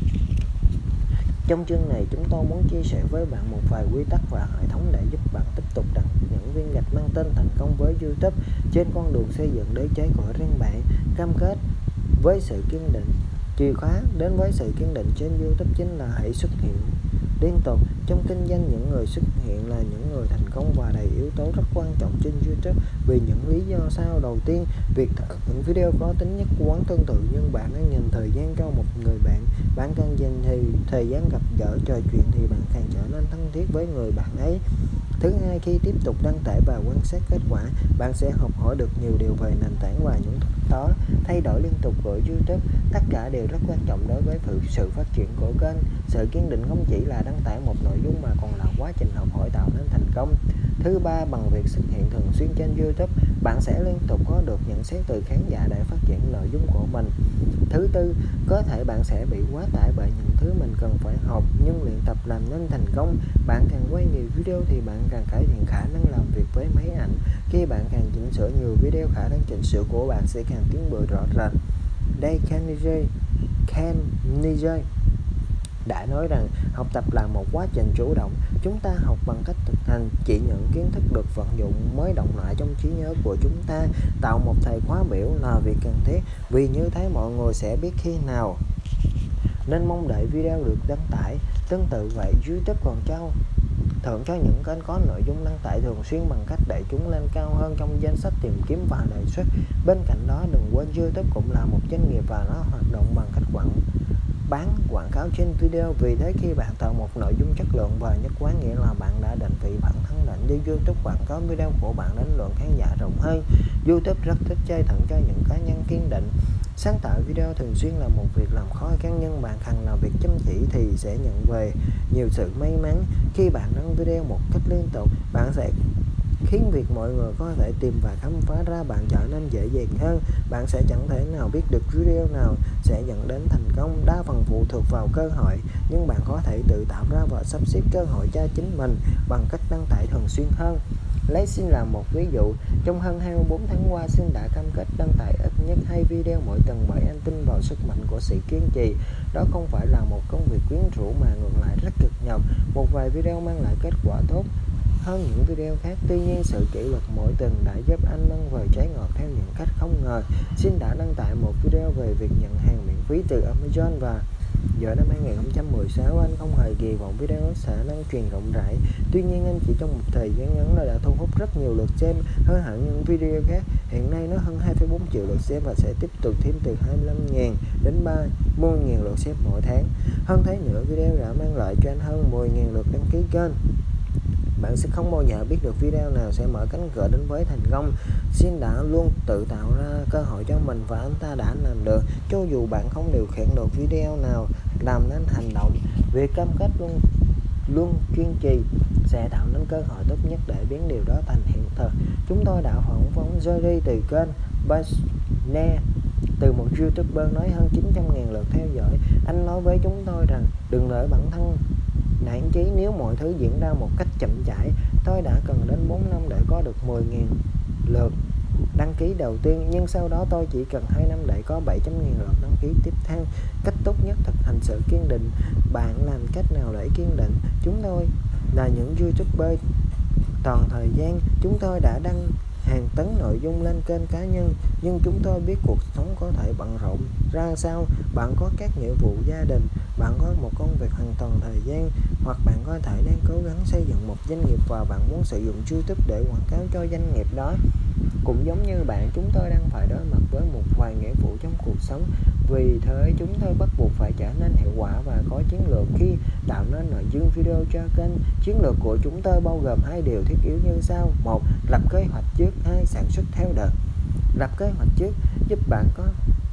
Trong chương này, chúng tôi muốn chia sẻ với bạn một vài quy tắc và hệ thống để giúp bạn tiếp tục đặt những viên gạch mang tên thành công với YouTube trên con đường xây dựng đế chế của riêng bạn. Cam kết với sự kiên định. Chìa khóa đến với sự kiên định trên YouTube chính là hãy xuất hiện liên tục. Trong kinh doanh, những người xuất hiện là những người thành công và đầy yếu tố rất quan trọng trên YouTube vì những lý do sau. Đầu tiên, việc thực hiện video có tính nhất quán tương tự, nhưng bạn đang dành thời gian cho một người bạn. Bạn càng dành thời gian gặp gỡ trò chuyện thì bạn càng trở nên thân thiết với người bạn ấy. Thứ hai, khi tiếp tục đăng tải và quan sát kết quả, bạn sẽ học hỏi được nhiều điều về nền tảng và những đó thay đổi liên tục của YouTube. Tất cả đều rất quan trọng đối với sự phát triển của kênh. Sự kiên định không chỉ là đăng tải một nội dung mà còn là quá trình học hỏi tạo nên thành công. Thứ ba, bằng việc xuất hiện thường xuyên trên YouTube, bạn sẽ liên tục có được nhận xét từ khán giả để phát triển nội dung của mình. Thứ tư, có thể bạn sẽ bị quá tải bởi những thứ mình cần phải học, nhưng luyện tập làm nên thành công. Bạn càng quay nhiều video thì bạn càng cải thiện khả năng làm việc với máy ảnh. Khi bạn càng chỉnh sửa nhiều video, khả năng chỉnh sửa của bạn sẽ càng tiến bộ rõ rệt. Dale Carnegie đã nói rằng học tập là một quá trình chủ động. Chúng ta học bằng cách thực hành. Chỉ những kiến thức được vận dụng mới động lại trong trí nhớ của chúng ta. Tạo một thời khóa biểu là việc cần thiết, vì như thế mọi người sẽ biết khi nào nên mong đợi video được đăng tải. Tương tự vậy, YouTube còn thưởng cho những kênh có nội dung đăng tải thường xuyên bằng cách đẩy chúng lên cao hơn trong danh sách tìm kiếm và đề xuất. Bên cạnh đó, đừng quên YouTube cũng là một doanh nghiệp và nó hoạt động bằng cách bán quảng cáo trên video. Vì thế, khi bạn tạo một nội dung chất lượng và nhất quán, nghĩa là bạn đã định vị bản thân định để YouTube quảng cáo video của bạn đến lượng khán giả rộng hơn. YouTube rất thích chơi thẳng cho những cá nhân kiên định. Sáng tạo video thường xuyên là một việc làm khó khăn, nhưng bạn càng làm việc chăm chỉ thì sẽ nhận về nhiều sự may mắn. Khi bạn đăng video một cách liên tục, bạn sẽ khiến việc mọi người có thể tìm và khám phá ra bạn trở nên dễ dàng hơn. Bạn sẽ chẳng thể nào biết được video nào sẽ dẫn đến thành công, đa phần phụ thuộc vào cơ hội, nhưng bạn có thể tự tạo ra và sắp xếp cơ hội cho chính mình bằng cách đăng tải thường xuyên hơn. Lấy Xin làm một ví dụ. Trong hơn 24 tháng qua, Xin đã cam kết đăng tải ít nhất 2 video mỗi tuần, bởi anh tin vào sức mạnh của sự kiên trì. Đó không phải là một công việc quyến rũ mà ngược lại rất cực nhọc. Một vài video mang lại kết quả tốt hơn những video khác. Tuy nhiên, sự kỷ luật mỗi tuần đã giúp anh mang về trái ngọt theo những cách không ngờ. Xin đã đăng tải một video về việc nhận hàng miễn phí từ Amazon, và giờ năm 2016 anh không hề kỳ vọng video sẽ lan truyền rộng rãi. Tuy nhiên, anh chỉ trong một thời gian ngắn đã thu hút rất nhiều lượt xem hơn hẳn những video khác. Hiện nay nó hơn 2,4 triệu lượt xem và sẽ tiếp tục thêm từ 25.000 đến 30.000 lượt xem mỗi tháng. Hơn thế nữa, video đã mang lại cho anh hơn 10.000 lượt đăng ký kênh. Bạn sẽ không bao giờ biết được video nào sẽ mở cánh cửa đến với thành công. Xin đã luôn tự tạo ra cơ hội cho mình và anh ta đã làm được. Cho dù bạn không điều khiển được video nào làm nên hành động, việc cam kết luôn kiên trì sẽ tạo nên cơ hội tốt nhất để biến điều đó thành hiện thực. Chúng tôi đã phỏng vấn Jerry từ kênh Business, từ một YouTuber nói hơn 900.000 lượt theo dõi. Anh nói với chúng tôi rằng đừng để bản thân nản chí nếu mọi thứ diễn ra một cách chậm chạp. Tôi đã cần đến 4 năm để có được 10.000 lượt đăng ký đầu tiên, nhưng sau đó tôi chỉ cần 2 năm để có 700.000 lượt đăng ký tiếp theo. Cách tốt nhất thực hành sự kiên định. Bạn làm cách nào để kiên định? Chúng tôi là những YouTuber toàn thời gian, chúng tôi đã đăng hàng tấn nội dung lên kênh cá nhân, nhưng chúng tôi biết cuộc sống có thể bận rộn ra sao. Bạn có các nghĩa vụ gia đình, bạn có một công việc hoàn toàn thời gian, hoặc bạn có thể đang cố gắng xây dựng một doanh nghiệp và bạn muốn sử dụng YouTube để quảng cáo cho doanh nghiệp đó. Cũng giống như bạn, chúng tôi đang phải đối mặt với một vài nghĩa vụ trong cuộc sống. Vì thế chúng tôi bắt buộc phải trở nên hiệu quả và có chiến lược khi tạo nên nội dung video cho kênh. Chiến lược của chúng tôi bao gồm 2 điều thiết yếu như sau: 1. Lập kế hoạch trước. 2. Sản xuất theo đợt. Lập kế hoạch trước giúp bạn có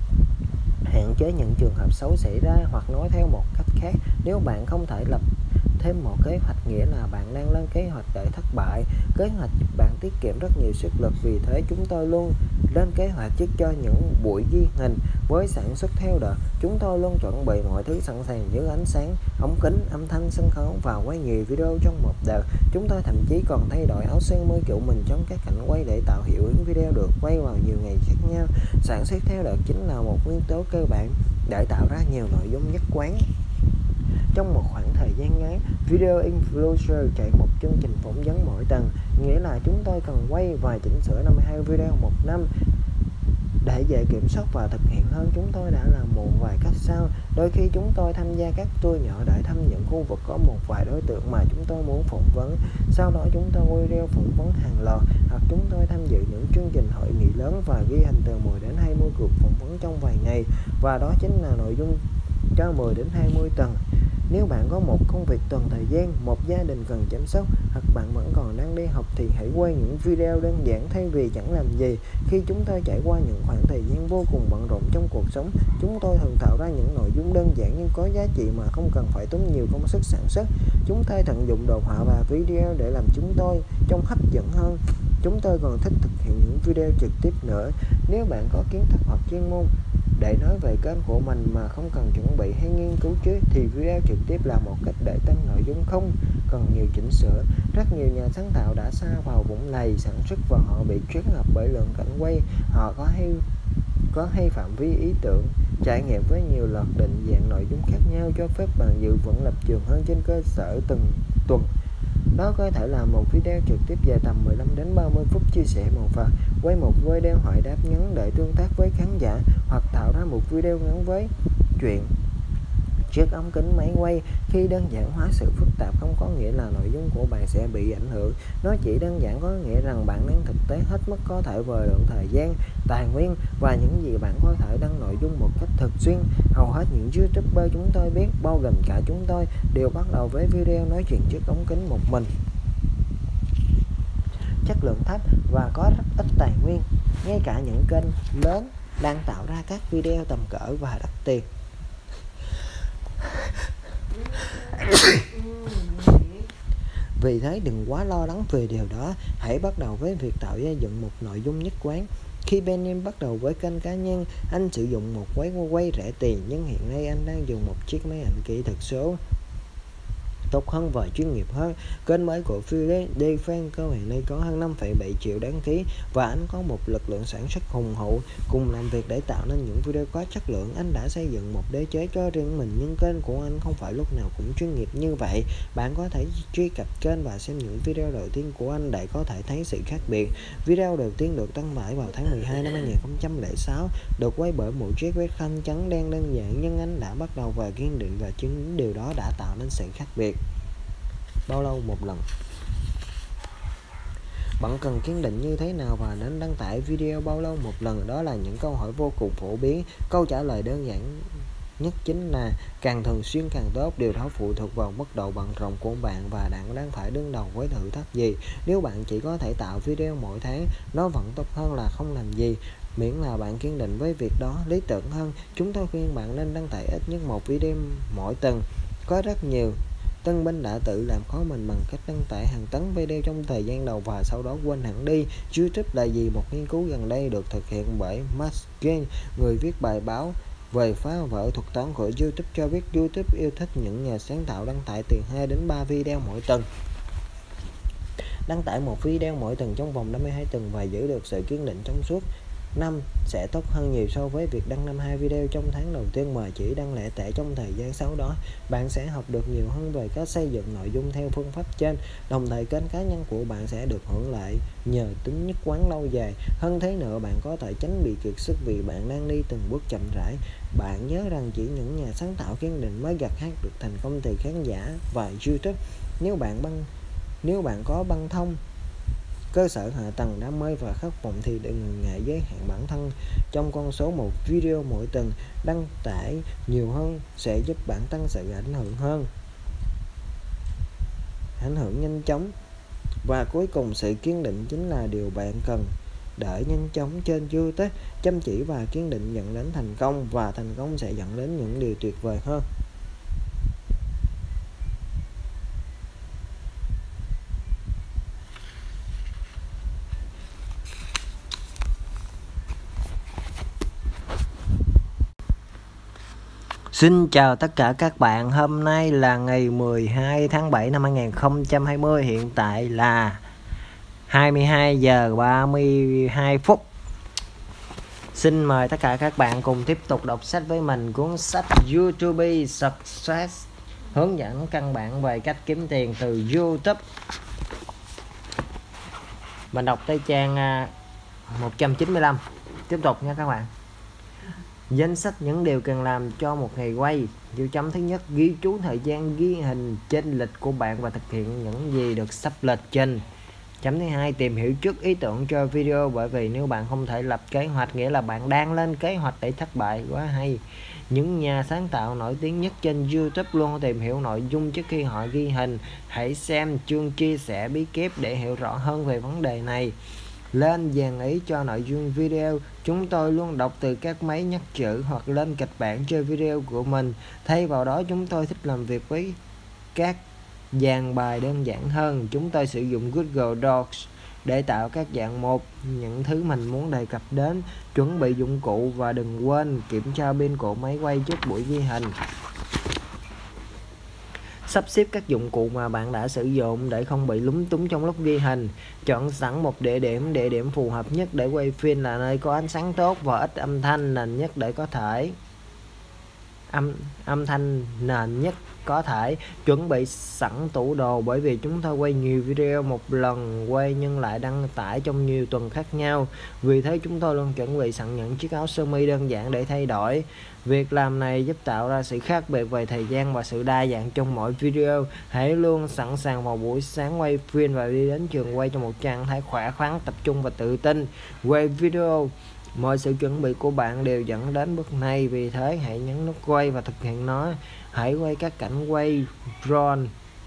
hạn chế những trường hợp xấu xảy ra, hoặc nói theo một cách khác, nếu bạn không thể lập thêm một kế hoạch nghĩa là bạn đang lên kế hoạch để thất bại. Kế hoạch giúp bạn tiết kiệm rất nhiều sức lực, vì thế chúng tôi luôn lên kế hoạch trước cho những buổi ghi hình. Với sản xuất theo đợt, chúng tôi luôn chuẩn bị mọi thứ sẵn sàng như ánh sáng, ống kính, âm thanh, sân khấu và quay nhiều video trong một đợt. Chúng tôi thậm chí còn thay đổi áo sơ mi của mình trong các cảnh quay để tạo hiệu ứng video được quay vào nhiều ngày khác nhau. Sản xuất theo đợt chính là một nguyên tố cơ bản để tạo ra nhiều nội dung nhất quán trong một khoảng thời gian ngắn. Video influencer chạy một chương trình phỏng vấn mỗi tuần, nghĩa là chúng tôi cần quay và chỉnh sửa 52 video một năm. Để dễ kiểm soát và thực hiện hơn, chúng tôi đã làm một vài cách sau. Đôi khi chúng tôi tham gia các tour nhỏ để thăm những khu vực có một vài đối tượng mà chúng tôi muốn phỏng vấn. Sau đó chúng tôi quay video phỏng vấn hàng loạt, hoặc chúng tôi tham dự những chương trình hội nghị lớn và ghi hình từ 10 đến 20 cuộc phỏng vấn trong vài ngày. Và đó chính là nội dung cho 10 đến 20 tuần. Nếu bạn có một công việc toàn thời gian, một gia đình cần chăm sóc, hoặc bạn vẫn còn đang đi học thì hãy quay những video đơn giản thay vì chẳng làm gì. Khi chúng tôi trải qua những khoảng thời gian vô cùng bận rộn trong cuộc sống, chúng tôi thường tạo ra những nội dung đơn giản nhưng có giá trị mà không cần phải tốn nhiều công sức sản xuất. Chúng tôi tận dụng đồ họa và video để làm chúng tôi trông hấp dẫn hơn. Chúng tôi còn thích thực hiện những video trực tiếp nữa. Nếu bạn có kiến thức hoặc chuyên môn để nói về kênh của mình mà không cần chuẩn bị hay nghiên cứu trước, thì video trực tiếp là một cách để tăng nội dung không cần nhiều chỉnh sửa. Rất nhiều nhà sáng tạo đã sa vào vũng lầy sản xuất và họ bị choáng ngợp bởi lượng cảnh quay. Họ có hay phạm vi ý tưởng, trải nghiệm với nhiều loạt định dạng nội dung khác nhau, cho phép bạn giữ vững lập trường hơn trên cơ sở từng tuần. Đó có thể là một video trực tiếp dài tầm 15 đến 30 phút chia sẻ một vật, quay một video hỏi đáp ngắn để tương tác với khán giả, hoặc tạo ra một video ngắn với chuyện trước ống kính máy quay. Khi đơn giản hóa sự phức tạp không có nghĩa là nội dung của bạn sẽ bị ảnh hưởng. Nó chỉ đơn giản có nghĩa rằng bạn đang thực tế hết mức có thể về lượng thời gian, tài nguyên và những gì bạn có thể đăng nội dung một cách thường xuyên. Hầu hết những YouTuber chúng tôi biết, bao gồm cả chúng tôi, đều bắt đầu với video nói chuyện trước ống kính một mình, chất lượng thấp và có rất ít tài nguyên. Ngay cả những kênh lớn đang tạo ra các video tầm cỡ và đắt tiền. Vì thế đừng quá lo lắng về điều đó. Hãy bắt đầu với việc tạo ra dựng một nội dung nhất quán. Khi Benim bắt đầu với kênh cá nhân, anh sử dụng một máy quay rẻ tiền, nhưng hiện nay anh đang dùng một chiếc máy ảnh kỹ thuật số tốt hơn và chuyên nghiệp hơn. Kênh mới của Philip DeFranco hiện nay có hơn 5,7 triệu đăng ký và anh có một lực lượng sản xuất hùng hậu. Cùng làm việc để tạo nên những video có chất lượng, anh đã xây dựng một đế chế cho riêng mình, nhưng kênh của anh không phải lúc nào cũng chuyên nghiệp như vậy. Bạn có thể truy cập kênh và xem những video đầu tiên của anh để có thể thấy sự khác biệt. Video đầu tiên được đăng tải vào tháng 12 năm 2006, được quay bởi một chiếc webcam trắng đen đơn giản, nhưng anh đã bắt đầu và kiên định, và chính điều đó đã tạo nên sự khác biệt. Bao lâu một lần? Bạn cần kiên định như thế nào và nên đăng tải video bao lâu một lần? Đó là những câu hỏi vô cùng phổ biến. Câu trả lời đơn giản nhất chính là càng thường xuyên càng tốt. Điều đó phụ thuộc vào mức độ bận rộn của bạn và bạn đang phải đương đầu với thử thách gì. Nếu bạn chỉ có thể tạo video mỗi tháng, nó vẫn tốt hơn là không làm gì, miễn là bạn kiên định với việc đó. Lý tưởng hơn, chúng tôi khuyên bạn nên đăng tải ít nhất một video mỗi tuần. Có rất nhiều tân binh đã tự làm khó mình bằng cách đăng tải hàng tấn video trong thời gian đầu và sau đó quên hẳn đi. YouTube là gì? Một nghiên cứu gần đây được thực hiện bởi Matt Gain, người viết bài báo về phá vỡ thuật toán của YouTube, cho biết YouTube yêu thích những nhà sáng tạo đăng tải từ 2 đến 3 video mỗi tuần. Đăng tải một video mỗi tuần trong vòng 52 tuần và giữ được sự kiên định trong suốt năm sẽ tốt hơn nhiều so với việc đăng 2 video trong tháng đầu tiên mà chỉ đăng lẻ tẻ trong thời gian sau đó. Bạn sẽ học được nhiều hơn về cách xây dựng nội dung theo phương pháp trên, đồng thời kênh cá nhân của bạn sẽ được hưởng lợi nhờ tính nhất quán lâu dài. Hơn thế nữa, bạn có thể tránh bị kiệt sức vì bạn đang đi từng bước chậm rãi. Bạn nhớ rằng chỉ những nhà sáng tạo kiên định mới gặt hái được thành công từ khán giả và YouTube. Nếu bạn có băng thông cơ sở hạ tầng đam mê và khát vọng thì đừng ngần ngại giới hạn bản thân trong con số một video mỗi tuần. Đăng tải nhiều hơn sẽ giúp bạn tăng sự ảnh hưởng nhanh chóng. Và cuối cùng, sự kiên định chính là điều bạn cần. Đợi nhanh chóng trên YouTube, chăm chỉ và kiên định dẫn đến thành công, và thành công sẽ dẫn đến những điều tuyệt vời hơn. Xin chào tất cả các bạn, hôm nay là ngày 12 tháng 7 năm 2020, hiện tại là 22 giờ 32 phút. Xin mời tất cả các bạn cùng tiếp tục đọc sách với mình cuốn sách YouTube Success, hướng dẫn căn bản về cách kiếm tiền từ YouTube. Mình đọc tới trang 195. Tiếp tục nha các bạn. Danh sách những điều cần làm cho một ngày quay. Điều chấm thứ nhất, ghi chú thời gian ghi hình trên lịch của bạn và thực hiện những gì được sắp lịch trên. Chấm thứ hai, tìm hiểu trước ý tưởng cho video, bởi vì nếu bạn không thể lập kế hoạch nghĩa là bạn đang lên kế hoạch để thất bại. Quá hay. Những nhà sáng tạo nổi tiếng nhất trên YouTube luôn tìm hiểu nội dung trước khi họ ghi hình. Hãy xem chương chia sẻ bí kíp để hiểu rõ hơn về vấn đề này. Lên dàn ý cho nội dung video. Chúng tôi luôn đọc từ các máy nhắc chữ hoặc lên kịch bản cho video của mình. Thay vào đó, chúng tôi thích làm việc với các dàn bài đơn giản hơn. Chúng tôi sử dụng Google Docs để tạo các dạng một những thứ mình muốn đề cập đến. Chuẩn bị dụng cụ và đừng quên kiểm tra pin của máy quay trước buổi ghi hình. Sắp xếp các dụng cụ mà bạn đã sử dụng để không bị lúng túng trong lúc ghi hình. Chọn sẵn một địa điểm phù hợp nhất để quay phim là nơi có ánh sáng tốt và ít âm thanh nền nhất để có thể. Âm thanh nền nhất có thể. Chuẩn bị sẵn tủ đồ, bởi vì chúng tôi quay nhiều video một lần quay nhưng lại đăng tải trong nhiều tuần khác nhau. Vì thế chúng tôi luôn chuẩn bị sẵn những chiếc áo sơ mi đơn giản để thay đổi. Việc làm này giúp tạo ra sự khác biệt về thời gian và sự đa dạng trong mỗi video. Hãy luôn sẵn sàng vào buổi sáng quay phim và đi đến trường quay trong một trạng thái khỏe khoắn, tập trung và tự tin. Quay video, mọi sự chuẩn bị của bạn đều dẫn đến bước này, vì thế hãy nhấn nút quay và thực hiện nó. Hãy quay các cảnh quay drone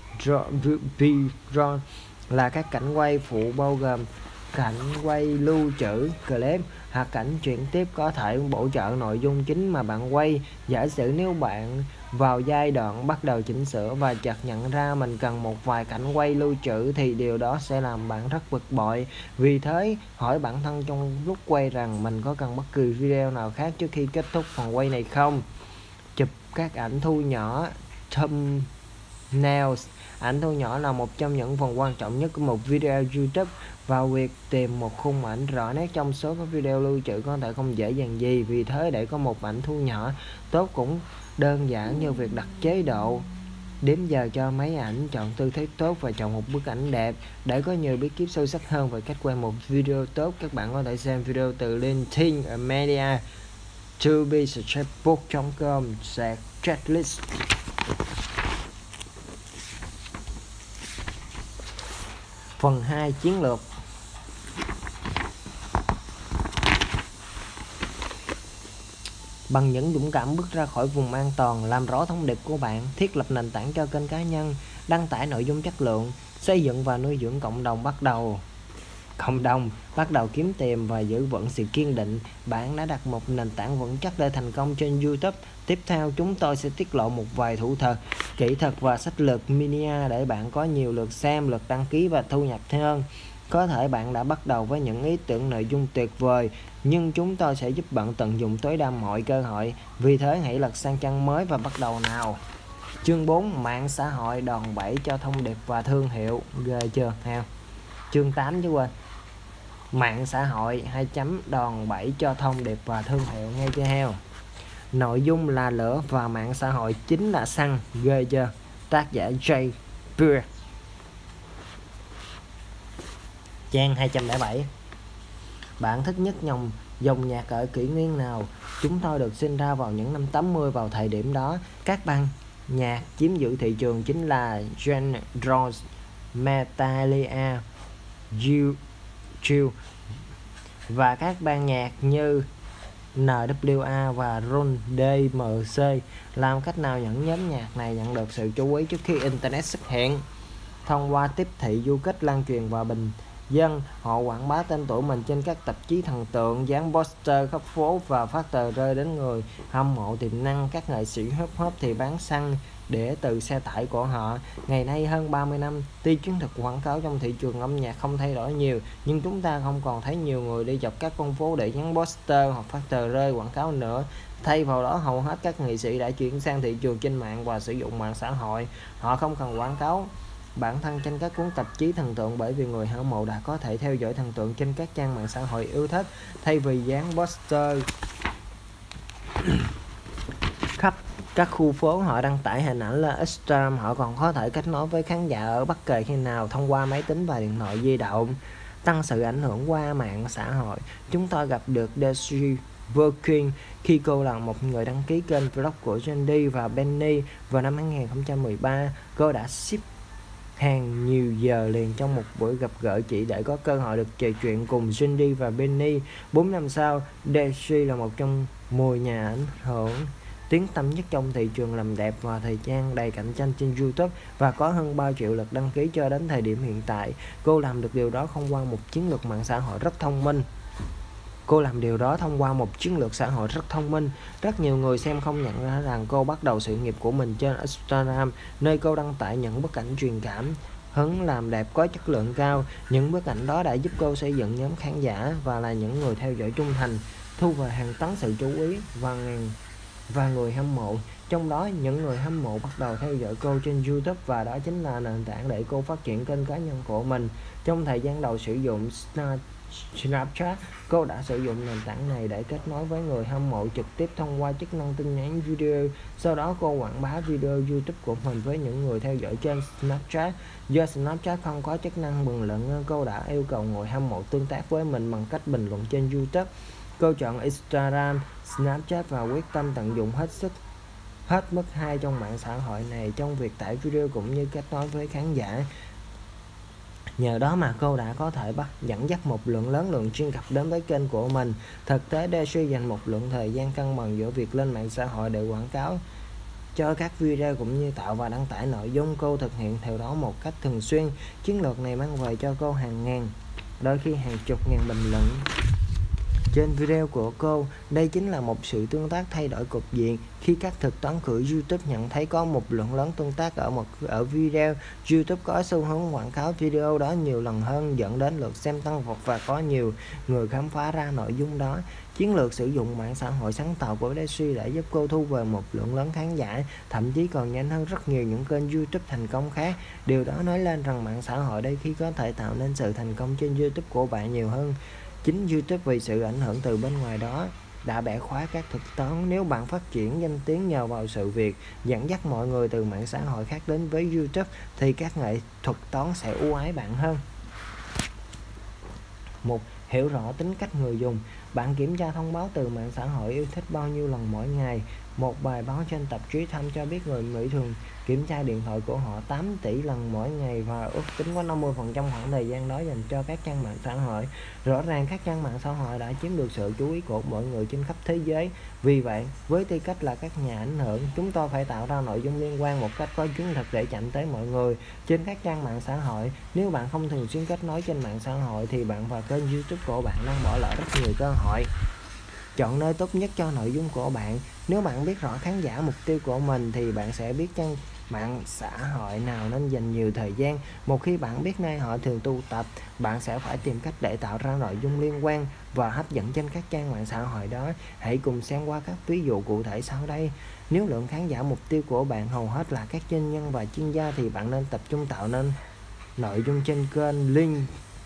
là các cảnh quay phụ bao gồm cảnh quay lưu trữ clip hoặc cảnh chuyển tiếp có thể bổ trợ nội dung chính mà bạn quay. Giả sử nếu bạn vào giai đoạn bắt đầu chỉnh sửa và chợt nhận ra mình cần một vài cảnh quay lưu trữ thì điều đó sẽ làm bạn rất bực bội. Vì thế, hỏi bản thân trong lúc quay rằng mình có cần bất kỳ video nào khác trước khi kết thúc phần quay này không. Chụp các ảnh thu nhỏ thumbnails. Ảnh thu nhỏ là một trong những phần quan trọng nhất của một video YouTube, và việc tìm một khung ảnh rõ nét trong số các video lưu trữ có thể không dễ dàng gì. Vì thế, để có một ảnh thu nhỏ tốt cũng đơn giản như việc đặt chế độ đếm giờ cho máy ảnh, chọn tư thế tốt và chọn một bức ảnh đẹp. Để có nhiều bí kíp sâu sắc hơn về cách quay một video tốt, các bạn có thể xem video từ LinkedIn Media tobesuccessful.com/checklist. Phần 2, chiến lược. Bằng những dũng cảm bước ra khỏi vùng an toàn, làm rõ thông điệp của bạn, thiết lập nền tảng cho kênh cá nhân, đăng tải nội dung chất lượng, xây dựng và nuôi dưỡng cộng đồng bắt đầu kiếm tiền và giữ vững sự kiên định. Bạn đã đặt một nền tảng vững chắc để thành công trên YouTube. Tiếp theo, chúng tôi sẽ tiết lộ một vài thủ thuật, kỹ thuật và sách lược mini để bạn có nhiều lượt xem, lượt đăng ký và thu nhập hơn. Có thể bạn đã bắt đầu với những ý tưởng nội dung tuyệt vời, nhưng chúng tôi sẽ giúp bạn tận dụng tối đa mọi cơ hội. Vì thế, hãy lật sang trang mới và bắt đầu nào. Chương 4, mạng xã hội đòn bẩy cho thông điệp và thương hiệu. Ghê chưa ha? Chương 8 chứ quên. Mạng xã hội 2 chấm đòn bẩy cho thông điệp và thương hiệu nghe chưa heo. Nội dung là lửa và mạng xã hội chính là xăng, ghê chưa? Tác giả Jay Beer. Trang 207. Bạn thích nhất dòng nhạc ở kỷ nguyên nào? Chúng tôi được sinh ra vào những năm 80. Vào thời điểm đó, các ban nhạc chiếm giữ thị trường chính là Guns N' Roses, Metallica, U2 và các ban nhạc như NWA và Run DMC. Làm cách nào những nhóm nhạc này nhận được sự chú ý trước khi Internet xuất hiện? Thông qua tiếp thị du kích, lan truyền và bình dân, họ quảng bá tên tuổi mình trên các tạp chí thần tượng, dán poster khắp phố và phát tờ rơi đến người hâm mộ tiềm năng. Các nghệ sĩ hip hop thì bán xăng để từ xe tải của họ. Ngày nay hơn 30 năm, tuy chiến thuật quảng cáo trong thị trường âm nhạc không thay đổi nhiều, nhưng chúng ta không còn thấy nhiều người đi dọc các con phố để dán poster hoặc phát tờ rơi quảng cáo nữa. Thay vào đó, hầu hết các nghệ sĩ đã chuyển sang thị trường trên mạng và sử dụng mạng xã hội. Họ không cần quảng cáo bản thân trên các cuốn tạp chí thần tượng, bởi vì người hâm mộ đã có thể theo dõi thần tượng trên các trang mạng xã hội yêu thích. Thay vì dán poster khắp các khu phố, họ đăng tải hình ảnh lên Instagram. Họ còn có thể kết nối với khán giả ở bất kỳ khi nào thông qua máy tính và điện thoại di động. Tăng sự ảnh hưởng qua mạng xã hội. Chúng tôi gặp được Daisy Working khi cô là một người đăng ký kênh vlog của Jendy và Benny vào năm 2013. Cô đã ship hàng nhiều giờ liền trong một buổi gặp gỡ chỉ để có cơ hội được trò chuyện cùng Jendy và Benny. 4 năm sau, Daisy là một trong 10 nhà ảnh hưởng tiếng tăm nhất trong thị trường làm đẹp và thời gian đầy cạnh tranh trên YouTube và có hơn 3 triệu lượt đăng ký cho đến thời điểm hiện tại. Cô làm được điều đó thông qua một chiến lược mạng xã hội rất thông minh. Rất nhiều người xem không nhận ra rằng cô bắt đầu sự nghiệp của mình trên Instagram, nơi cô đăng tải những bức ảnh truyền cảm hứng làm đẹp có chất lượng cao. Những bức ảnh đó đã giúp cô xây dựng nhóm khán giả và là những người theo dõi trung thành, thu về hàng tấn sự chú ý và người hâm mộ. Trong đó, những người hâm mộ bắt đầu theo dõi cô trên YouTube và đó chính là nền tảng để cô phát triển kênh cá nhân của mình. Trong thời gian đầu sử dụng Snapchat, cô đã sử dụng nền tảng này để kết nối với người hâm mộ trực tiếp thông qua chức năng tin nhắn video. Sau đó cô quảng bá video YouTube của mình với những người theo dõi trên Snapchat. Do Snapchat không có chức năng bình luận nên cô đã yêu cầu người hâm mộ tương tác với mình bằng cách bình luận trên YouTube. Cô chọn Instagram, Snapchat và quyết tâm tận dụng hết mức 2 trong mạng xã hội này trong việc tải video cũng như kết nối với khán giả. Nhờ đó mà cô đã có thể dẫn dắt một lượng lớn lượng truy cập đến với kênh của mình. Thực tế, Daisy dành một lượng thời gian cân bằng giữa việc lên mạng xã hội để quảng cáo cho các video cũng như tạo và đăng tải nội dung. Cô thực hiện theo đó một cách thường xuyên. Chiến lược này mang về cho cô hàng ngàn, đôi khi hàng chục ngàn bình luận trên video của cô. Đây chính là một sự tương tác thay đổi cục diện. Khi các thuật toán của YouTube nhận thấy có một lượng lớn tương tác ở video, YouTube có xu hướng quảng cáo video đó nhiều lần hơn, dẫn đến lượt xem tăng vọt và có nhiều người khám phá ra nội dung đó. Chiến lược sử dụng mạng xã hội sáng tạo của Daisy đã giúp cô thu về một lượng lớn khán giả, thậm chí còn nhanh hơn rất nhiều những kênh YouTube thành công khác. Điều đó nói lên rằng mạng xã hội đây khi có thể tạo nên sự thành công trên YouTube của bạn nhiều hơn chính YouTube, vì sự ảnh hưởng từ bên ngoài đó đã bẻ khóa các thuật toán. Nếu bạn phát triển danh tiếng nhờ vào sự việc dẫn dắt mọi người từ mạng xã hội khác đến với YouTube thì các nghệ thuật toán sẽ ưu ái bạn hơn. 1. Hiểu rõ tính cách người dùng. Bạn kiểm tra thông báo từ mạng xã hội yêu thích bao nhiêu lần mỗi ngày? Một bài báo trên tạp chí Time cho biết người Mỹ thường kiểm tra điện thoại của họ 8 tỷ lần mỗi ngày và ước tính có 50% khoảng thời gian đó dành cho các trang mạng xã hội. Rõ ràng các trang mạng xã hội đã chiếm được sự chú ý của mọi người trên khắp thế giới. Vì vậy, với tư cách là các nhà ảnh hưởng, chúng tôi phải tạo ra nội dung liên quan một cách có chiến thuật để chạm tới mọi người trên các trang mạng xã hội. Nếu bạn không thường xuyên kết nối trên mạng xã hội thì bạn và kênh YouTube của bạn đang bỏ lỡ rất nhiều cơ hội. Chọn nơi tốt nhất cho nội dung của bạn. Nếu bạn biết rõ khán giả mục tiêu của mình thì bạn sẽ biết trang mạng xã hội nào nên dành nhiều thời gian. Một khi bạn biết nơi họ thường tụ tập, bạn sẽ phải tìm cách để tạo ra nội dung liên quan và hấp dẫn trên các trang mạng xã hội đó. Hãy cùng xem qua các ví dụ cụ thể sau đây. Nếu lượng khán giả mục tiêu của bạn hầu hết là các doanh nhân và chuyên gia thì bạn nên tập trung tạo nên nội dung trên kênh link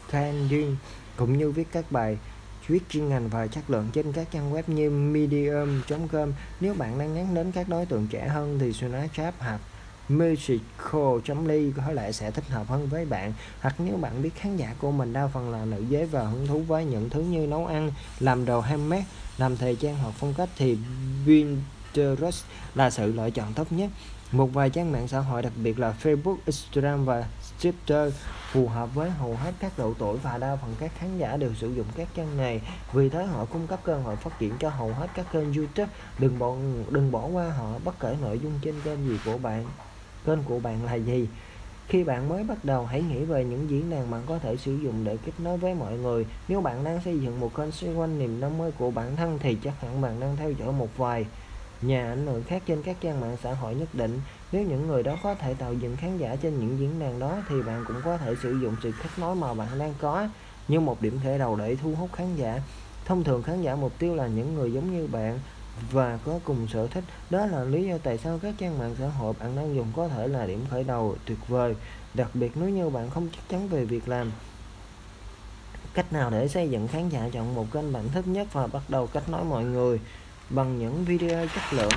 trending, cũng như viết các bài viết chuyên ngành và chất lượng trên các trang web như medium.com. Nếu bạn đang nhắm đến các đối tượng trẻ hơn thì Snapchat hoặc musical.ly có lẽ sẽ thích hợp hơn với bạn. Hoặc nếu bạn biết khán giả của mình đa phần là nữ giới và hứng thú với những thứ như nấu ăn, làm đồ handmade, làm thời trang hoặc phong cách thì Pinterest là sự lựa chọn tốt nhất. Một vài trang mạng xã hội đặc biệt là Facebook, Instagram và Twitter phù hợp với hầu hết các độ tuổi và đa phần các khán giả đều sử dụng các trang này. Vì thế họ cung cấp cơ hội phát triển cho hầu hết các kênh YouTube. Đừng bỏ qua họ bất kể nội dung trên kênh gì của bạn. Kênh của bạn là gì? Khi bạn mới bắt đầu, hãy nghĩ về những diễn đàn bạn có thể sử dụng để kết nối với mọi người. Nếu bạn đang xây dựng một kênh xoay quanh niềm đam mê của bản thân thì chắc hẳn bạn đang theo dõi một vài nhà ảnh hưởng khác trên các trang mạng xã hội nhất định. Nếu những người đó có thể tạo dựng khán giả trên những diễn đàn đó thì bạn cũng có thể sử dụng sự kết nối mà bạn đang có như một điểm khởi đầu để thu hút khán giả. Thông thường khán giả mục tiêu là những người giống như bạn và có cùng sở thích. Đó là lý do tại sao các trang mạng xã hội bạn đang dùng có thể là điểm khởi đầu tuyệt vời, đặc biệt nếu như bạn không chắc chắn về việc làm cách nào để xây dựng khán giả. Chọn một kênh bạn thích nhất và bắt đầu kết nối mọi người bằng những video chất lượng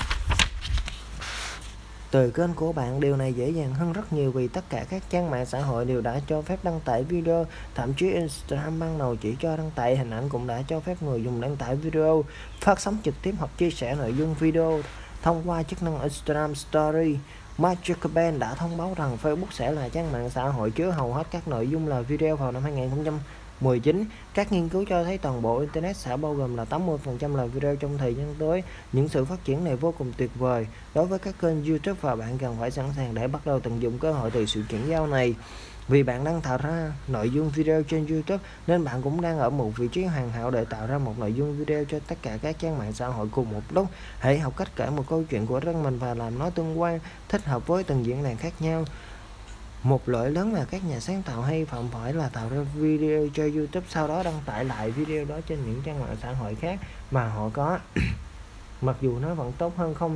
từ kênh của bạn. Điều này dễ dàng hơn rất nhiều vì tất cả các trang mạng xã hội đều đã cho phép đăng tải video. Thậm chí Instagram ban đầu chỉ cho đăng tải hình ảnh cũng đã cho phép người dùng đăng tải video, phát sóng trực tiếp hoặc chia sẻ nội dung video thông qua chức năng Instagram Story. Mark Zuckerberg đã thông báo rằng Facebook sẽ là trang mạng xã hội chứa hầu hết các nội dung là video vào năm 2019. Các nghiên cứu cho thấy toàn bộ Internet sẽ bao gồm là 80% là video trong thời gian tới. Những sự phát triển này vô cùng tuyệt vời đối với các kênh YouTube và bạn cần phải sẵn sàng để bắt đầu tận dụng cơ hội từ sự chuyển giao này. Vì bạn đang tạo ra nội dung video trên YouTube nên bạn cũng đang ở một vị trí hoàn hảo để tạo ra một nội dung video cho tất cả các trang mạng xã hội cùng một lúc. Hãy học cách kể một câu chuyện của riêng mình và làm nó tương quan, thích hợp với từng diễn đàn khác nhau. Một lỗi lớn mà các nhà sáng tạo hay phạm phải là tạo ra video cho YouTube sau đó đăng tải lại video đó trên những trang mạng xã hội khác mà họ có. Mặc dù nó vẫn tốt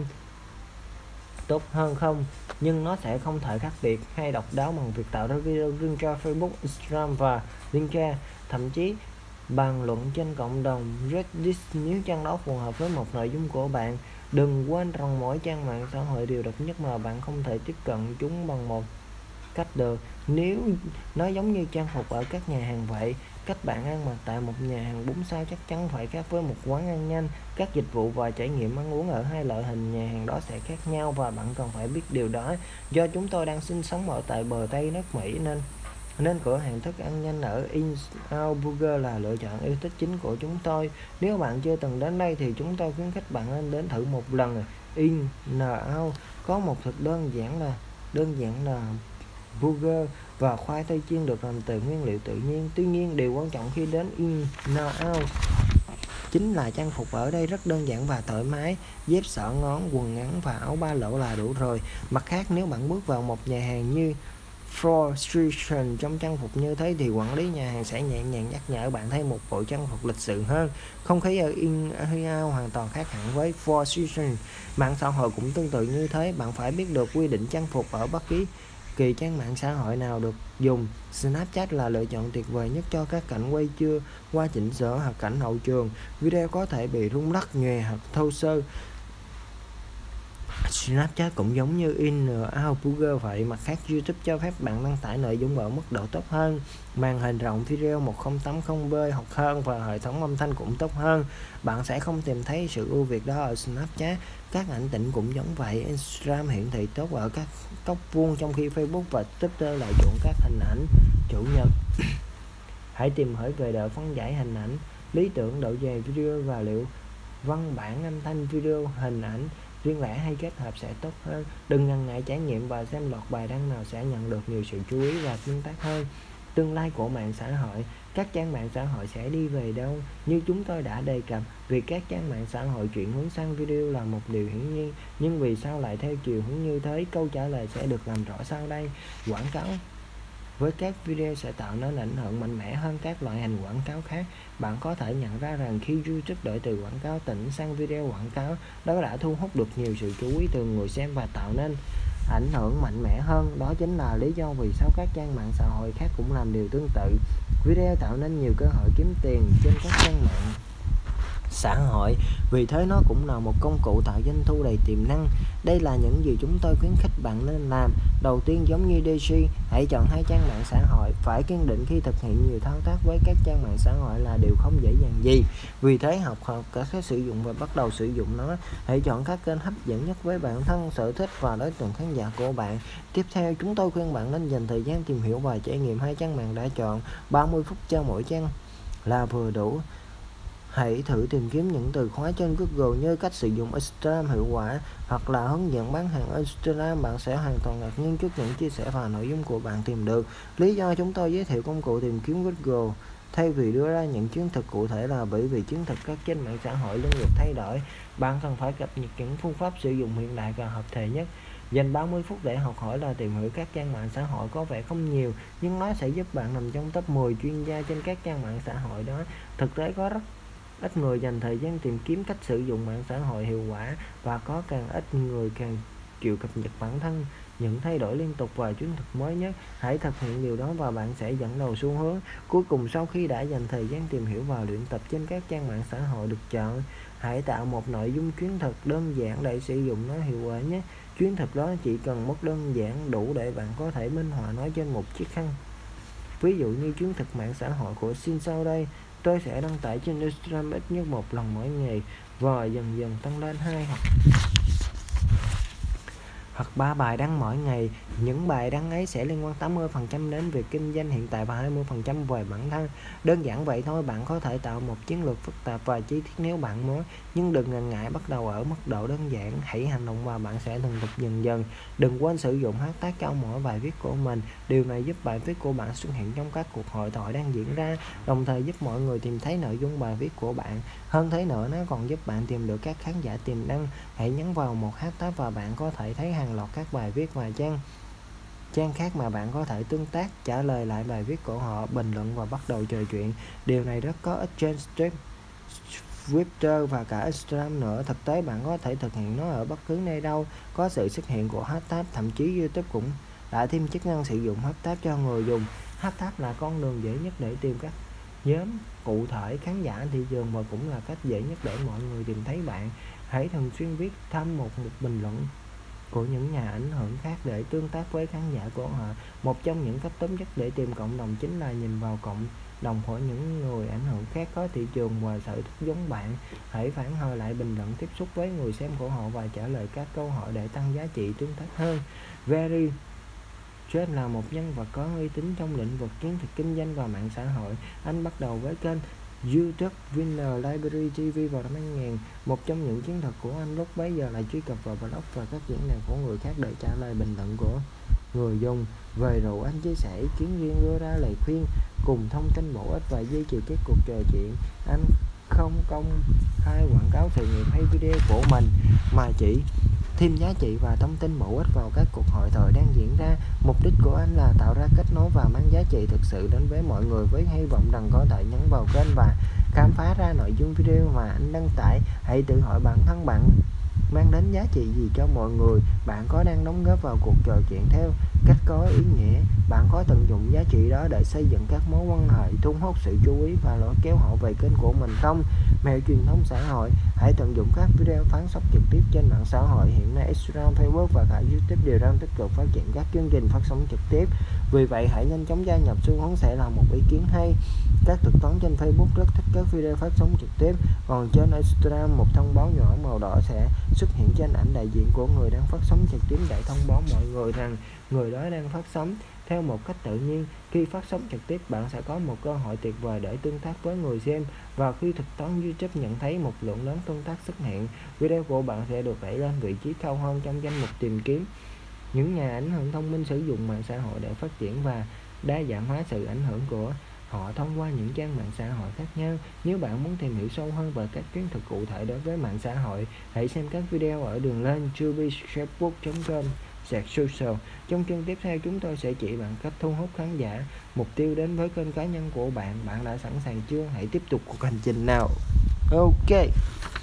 hơn không, nhưng nó sẽ không thể khác biệt hay độc đáo bằng việc tạo ra video riêng cho Facebook, Instagram và LinkedIn. Thậm chí bàn luận trên cộng đồng Reddit nếu trang đó phù hợp với một nội dung của bạn. Đừng quên rằng mỗi trang mạng xã hội đều độc nhất mà bạn không thể tiếp cận chúng bằng một cách được. Nếu nó giống như trang phục ở các nhà hàng vậy, cách bạn ăn mặc tại một nhà hàng 4 sao chắc chắn phải khác với một quán ăn nhanh. Các dịch vụ và trải nghiệm ăn uống ở hai loại hình nhà hàng đó sẽ khác nhau và bạn cần phải biết điều đó. Do chúng tôi đang sinh sống ở tại bờ Tây nước Mỹ nên cửa hàng thức ăn nhanh ở In-N-Out Burger là lựa chọn yêu thích chính của chúng tôi. Nếu bạn chưa từng đến đây thì chúng tôi khuyến khích bạn nên đến thử một lần. In-N-Out có một thực đơn giản là burger và khoai tây chiên được làm từ nguyên liệu tự nhiên. Tuy nhiên, điều quan trọng khi đến In-N-Out chính là trang phục ở đây rất đơn giản và thoải mái. Dép xỏ ngón, quần ngắn và áo ba lỗ là đủ rồi. Mặt khác, nếu bạn bước vào một nhà hàng như Four Seasons trong trang phục như thế thì quản lý nhà hàng sẽ nhẹ nhàng nhắc nhở bạn thay một bộ trang phục lịch sự hơn. Không khí ở In-N-Out hoàn toàn khác hẳn với Four Seasons. Mạng xã hội cũng tương tự như thế. Bạn phải biết được quy định trang phục ở bất kỳ trang mạng xã hội nào được dùng. Snapchat là lựa chọn tuyệt vời nhất cho các cảnh quay chưa qua chỉnh sửa hoặc cảnh hậu trường. Video có thể bị rung lắc, nhòe hoặc thô sơ. Snapchat cũng giống như In-N-Out Burger vậy. Mặt khác, YouTube cho phép bạn đăng tải nội dung ở mức độ tốt hơn, màn hình rộng video 1080p hoặc hơn và hệ thống âm thanh cũng tốt hơn. Bạn sẽ không tìm thấy sự ưu việt đó ở Snapchat. Các ảnh tĩnh cũng giống vậy. Instagram hiển thị tốt ở các góc vuông trong khi Facebook và Twitter lại chuộng các hình ảnh chủ nhật. Hãy tìm hiểu về độ phân giải hình ảnh, lý tưởng, độ dài video và liệu văn bản âm thanh video hình ảnh riêng lẻ hay kết hợp sẽ tốt hơn. Đừng ngần ngại trải nghiệm và xem loạt bài đăng nào sẽ nhận được nhiều sự chú ý và tương tác hơn. Tương lai của mạng xã hội, các trang mạng xã hội sẽ đi về đâu? Như chúng tôi đã đề cập, việc các trang mạng xã hội chuyển hướng sang video là một điều hiển nhiên, nhưng vì sao lại theo chiều hướng như thế? Câu trả lời sẽ được làm rõ sau đây. Quảng cáo với các video sẽ tạo nên ảnh hưởng mạnh mẽ hơn các loại hình quảng cáo khác. Bạn có thể nhận ra rằng khi YouTube đổi từ quảng cáo tĩnh sang video quảng cáo, đó đã thu hút được nhiều sự chú ý từ người xem và tạo nên ảnh hưởng mạnh mẽ hơn. Đó chính là lý do vì sao các trang mạng xã hội khác cũng làm điều tương tự. Video tạo nên nhiều cơ hội kiếm tiền trên các trang mạng xã hội, vì thế nó cũng là một công cụ tạo doanh thu đầy tiềm năng. Đây là những gì chúng tôi khuyến khích bạn nên làm. Đầu tiên, giống như DG, hãy chọn hai trang mạng xã hội. Phải kiên định khi thực hiện nhiều thao tác với các trang mạng xã hội là điều không dễ dàng gì. Vì thế học cả cách sử dụng và bắt đầu sử dụng nó. Hãy chọn các kênh hấp dẫn nhất với bản thân, sở thích và đối tượng khán giả của bạn. Tiếp theo, chúng tôi khuyên bạn nên dành thời gian tìm hiểu và trải nghiệm hai trang mạng đã chọn. 30 phút cho mỗi trang là vừa đủ. Hãy thử tìm kiếm những từ khóa trên Google như cách sử dụng Instagram hiệu quả hoặc là hướng dẫn bán hàng Instagram. Bạn sẽ hoàn toàn ngạc nhiên trước những chia sẻ và nội dung của bạn tìm được. Lý do chúng tôi giới thiệu công cụ tìm kiếm Google thay vì đưa ra những chiến thuật cụ thể là bởi vì chiến thuật các trên mạng xã hội liên tục thay đổi. Bạn cần phải cập nhật những phương pháp sử dụng hiện đại và hợp thể nhất. Dành 30 phút để học hỏi là tìm hiểu các trang mạng xã hội có vẻ không nhiều, nhưng nó sẽ giúp bạn nằm trong top 10 chuyên gia trên các trang mạng xã hội đó. Thực tế có rất ít người dành thời gian tìm kiếm cách sử dụng mạng xã hội hiệu quả, và có càng ít người càng chịu cập nhật bản thân những thay đổi liên tục và chiến thuật mới nhất. Hãy thực hiện điều đó và bạn sẽ dẫn đầu xu hướng. Cuối cùng, sau khi đã dành thời gian tìm hiểu và luyện tập trên các trang mạng xã hội được chọn, hãy tạo một nội dung chiến thuật đơn giản để sử dụng nó hiệu quả nhé. Chiến thuật đó chỉ cần một đơn giản đủ để bạn có thể minh họa nó trên một chiếc khăn. Ví dụ như chiến thuật mạng xã hội của Sin sau đây. Tôi sẽ đăng tải trên Instagram ít nhất một lần mỗi ngày và dần dần tăng lên 2 hoặc 3 bài đăng mỗi ngày. Những bài đăng ấy sẽ liên quan 80% đến việc kinh doanh hiện tại và 20% về bản thân. Đơn giản vậy thôi. Bạn có thể tạo một chiến lược phức tạp và chi tiết nếu bạn muốn, nhưng đừng ngần ngại bắt đầu ở mức độ đơn giản. Hãy hành động và bạn sẽ thuần thục dần dần. Đừng quên sử dụng hashtag trong mỗi bài viết của mình. Điều này giúp bài viết của bạn xuất hiện trong các cuộc hội thoại đang diễn ra, đồng thời giúp mọi người tìm thấy nội dung bài viết của bạn. Hơn thế nữa, nó còn giúp bạn tìm được các khán giả tiềm năng. Hãy nhấn vào một hashtag và bạn có thể thấy hàng loạt các bài viết và trang khác mà bạn có thể tương tác, trả lời lại bài viết của họ, bình luận và bắt đầu trò chuyện. Điều này rất có ích trên Twitter và cả Instagram nữa. Thực tế, bạn có thể thực hiện nó ở bất cứ nơi đâu. Có sự xuất hiện của hashtag, thậm chí YouTube cũng đã thêm chức năng sử dụng hashtag cho người dùng. Hashtag là con đường dễ nhất để tìm các nhóm cụ thể khán giả thị trường, và cũng là cách dễ nhất để mọi người tìm thấy bạn. Hãy thường xuyên viết thăm một bình luận của những nhà ảnh hưởng khác để tương tác với khán giả của họ. Một trong những cách tốt nhất để tìm cộng đồng chính là nhìn vào cộng đồng của những người ảnh hưởng khác có thị trường và sở thích giống bạn. Hãy phản hồi lại bình luận, tiếp xúc với người xem của họ và trả lời các câu hỏi để tăng giá trị tương tác hơn. Very Trent là một nhân vật có uy tín trong lĩnh vực chiến thuật kinh doanh và mạng xã hội. Anh bắt đầu với kênh YouTube Winner Library TV vào năm 2000. Một trong những chiến thuật của anh lúc bấy giờ là truy cập vào blog và các diễn đàn của người khác để trả lời bình luận của người dùng. Về rượu, anh chia sẻ ý kiến riêng, đưa ra lời khuyên cùng thông tin bổ ích và duy trì các cuộc trò chuyện. Anh không công khai quảng cáo sự nghiệp hay video của mình, mà chỉ thêm giá trị và thông tin bổ ích vào các cuộc hội thoại đang diễn ra. Mục đích của anh là tạo ra kết nối và mang giá trị thực sự đến với mọi người, với hy vọng rằng có thể nhấn vào kênh và khám phá ra nội dung video mà anh đăng tải. Hãy tự hỏi bản thân bạn mang đến giá trị gì cho mọi người. Bạn có đang đóng góp vào cuộc trò chuyện theo cách có ý nghĩa? Bạn có tận dụng giá trị đó để xây dựng các mối quan hệ, thu hút sự chú ý và lôi kéo họ về kênh của mình không? Mẹo truyền thông xã hội: hãy tận dụng các video phát sóng trực tiếp trên mạng xã hội. Hiện nay Instagram, Facebook và cả YouTube đều đang tích cực phát triển các chương trình phát sóng trực tiếp. Vì vậy, hãy nhanh chóng gia nhập xu hướng sẽ là một ý kiến hay. Các thuật toán trên Facebook rất thích các video phát sóng trực tiếp, còn trên Instagram một thông báo nhỏ màu đỏ sẽ xuất hiện trên ảnh đại diện của người đang phát sóng trực tiếp để thông báo mọi người rằng người đó đang phát sóng theo một cách tự nhiên. Khi phát sóng trực tiếp, bạn sẽ có một cơ hội tuyệt vời để tương tác với người xem, và khi thuật toán YouTube nhận thấy một lượng lớn tương tác xuất hiện, video của bạn sẽ được đẩy lên vị trí cao hơn trong danh mục tìm kiếm. Những nhà ảnh hưởng thông minh sử dụng mạng xã hội để phát triển và đa dạng hóa sự ảnh hưởng của họ thông qua những trang mạng xã hội khác nhau. Nếu bạn muốn tìm hiểu sâu hơn về các chiến thuật cụ thể đối với mạng xã hội, hãy xem các video ở đường link chubbyshopbook.com/social. Trong chương tiếp theo, chúng tôi sẽ chỉ bạn cách thu hút khán giả mục tiêu đến với kênh cá nhân của bạn. Bạn đã sẵn sàng chưa? Hãy tiếp tục cuộc hành trình nào. Ok.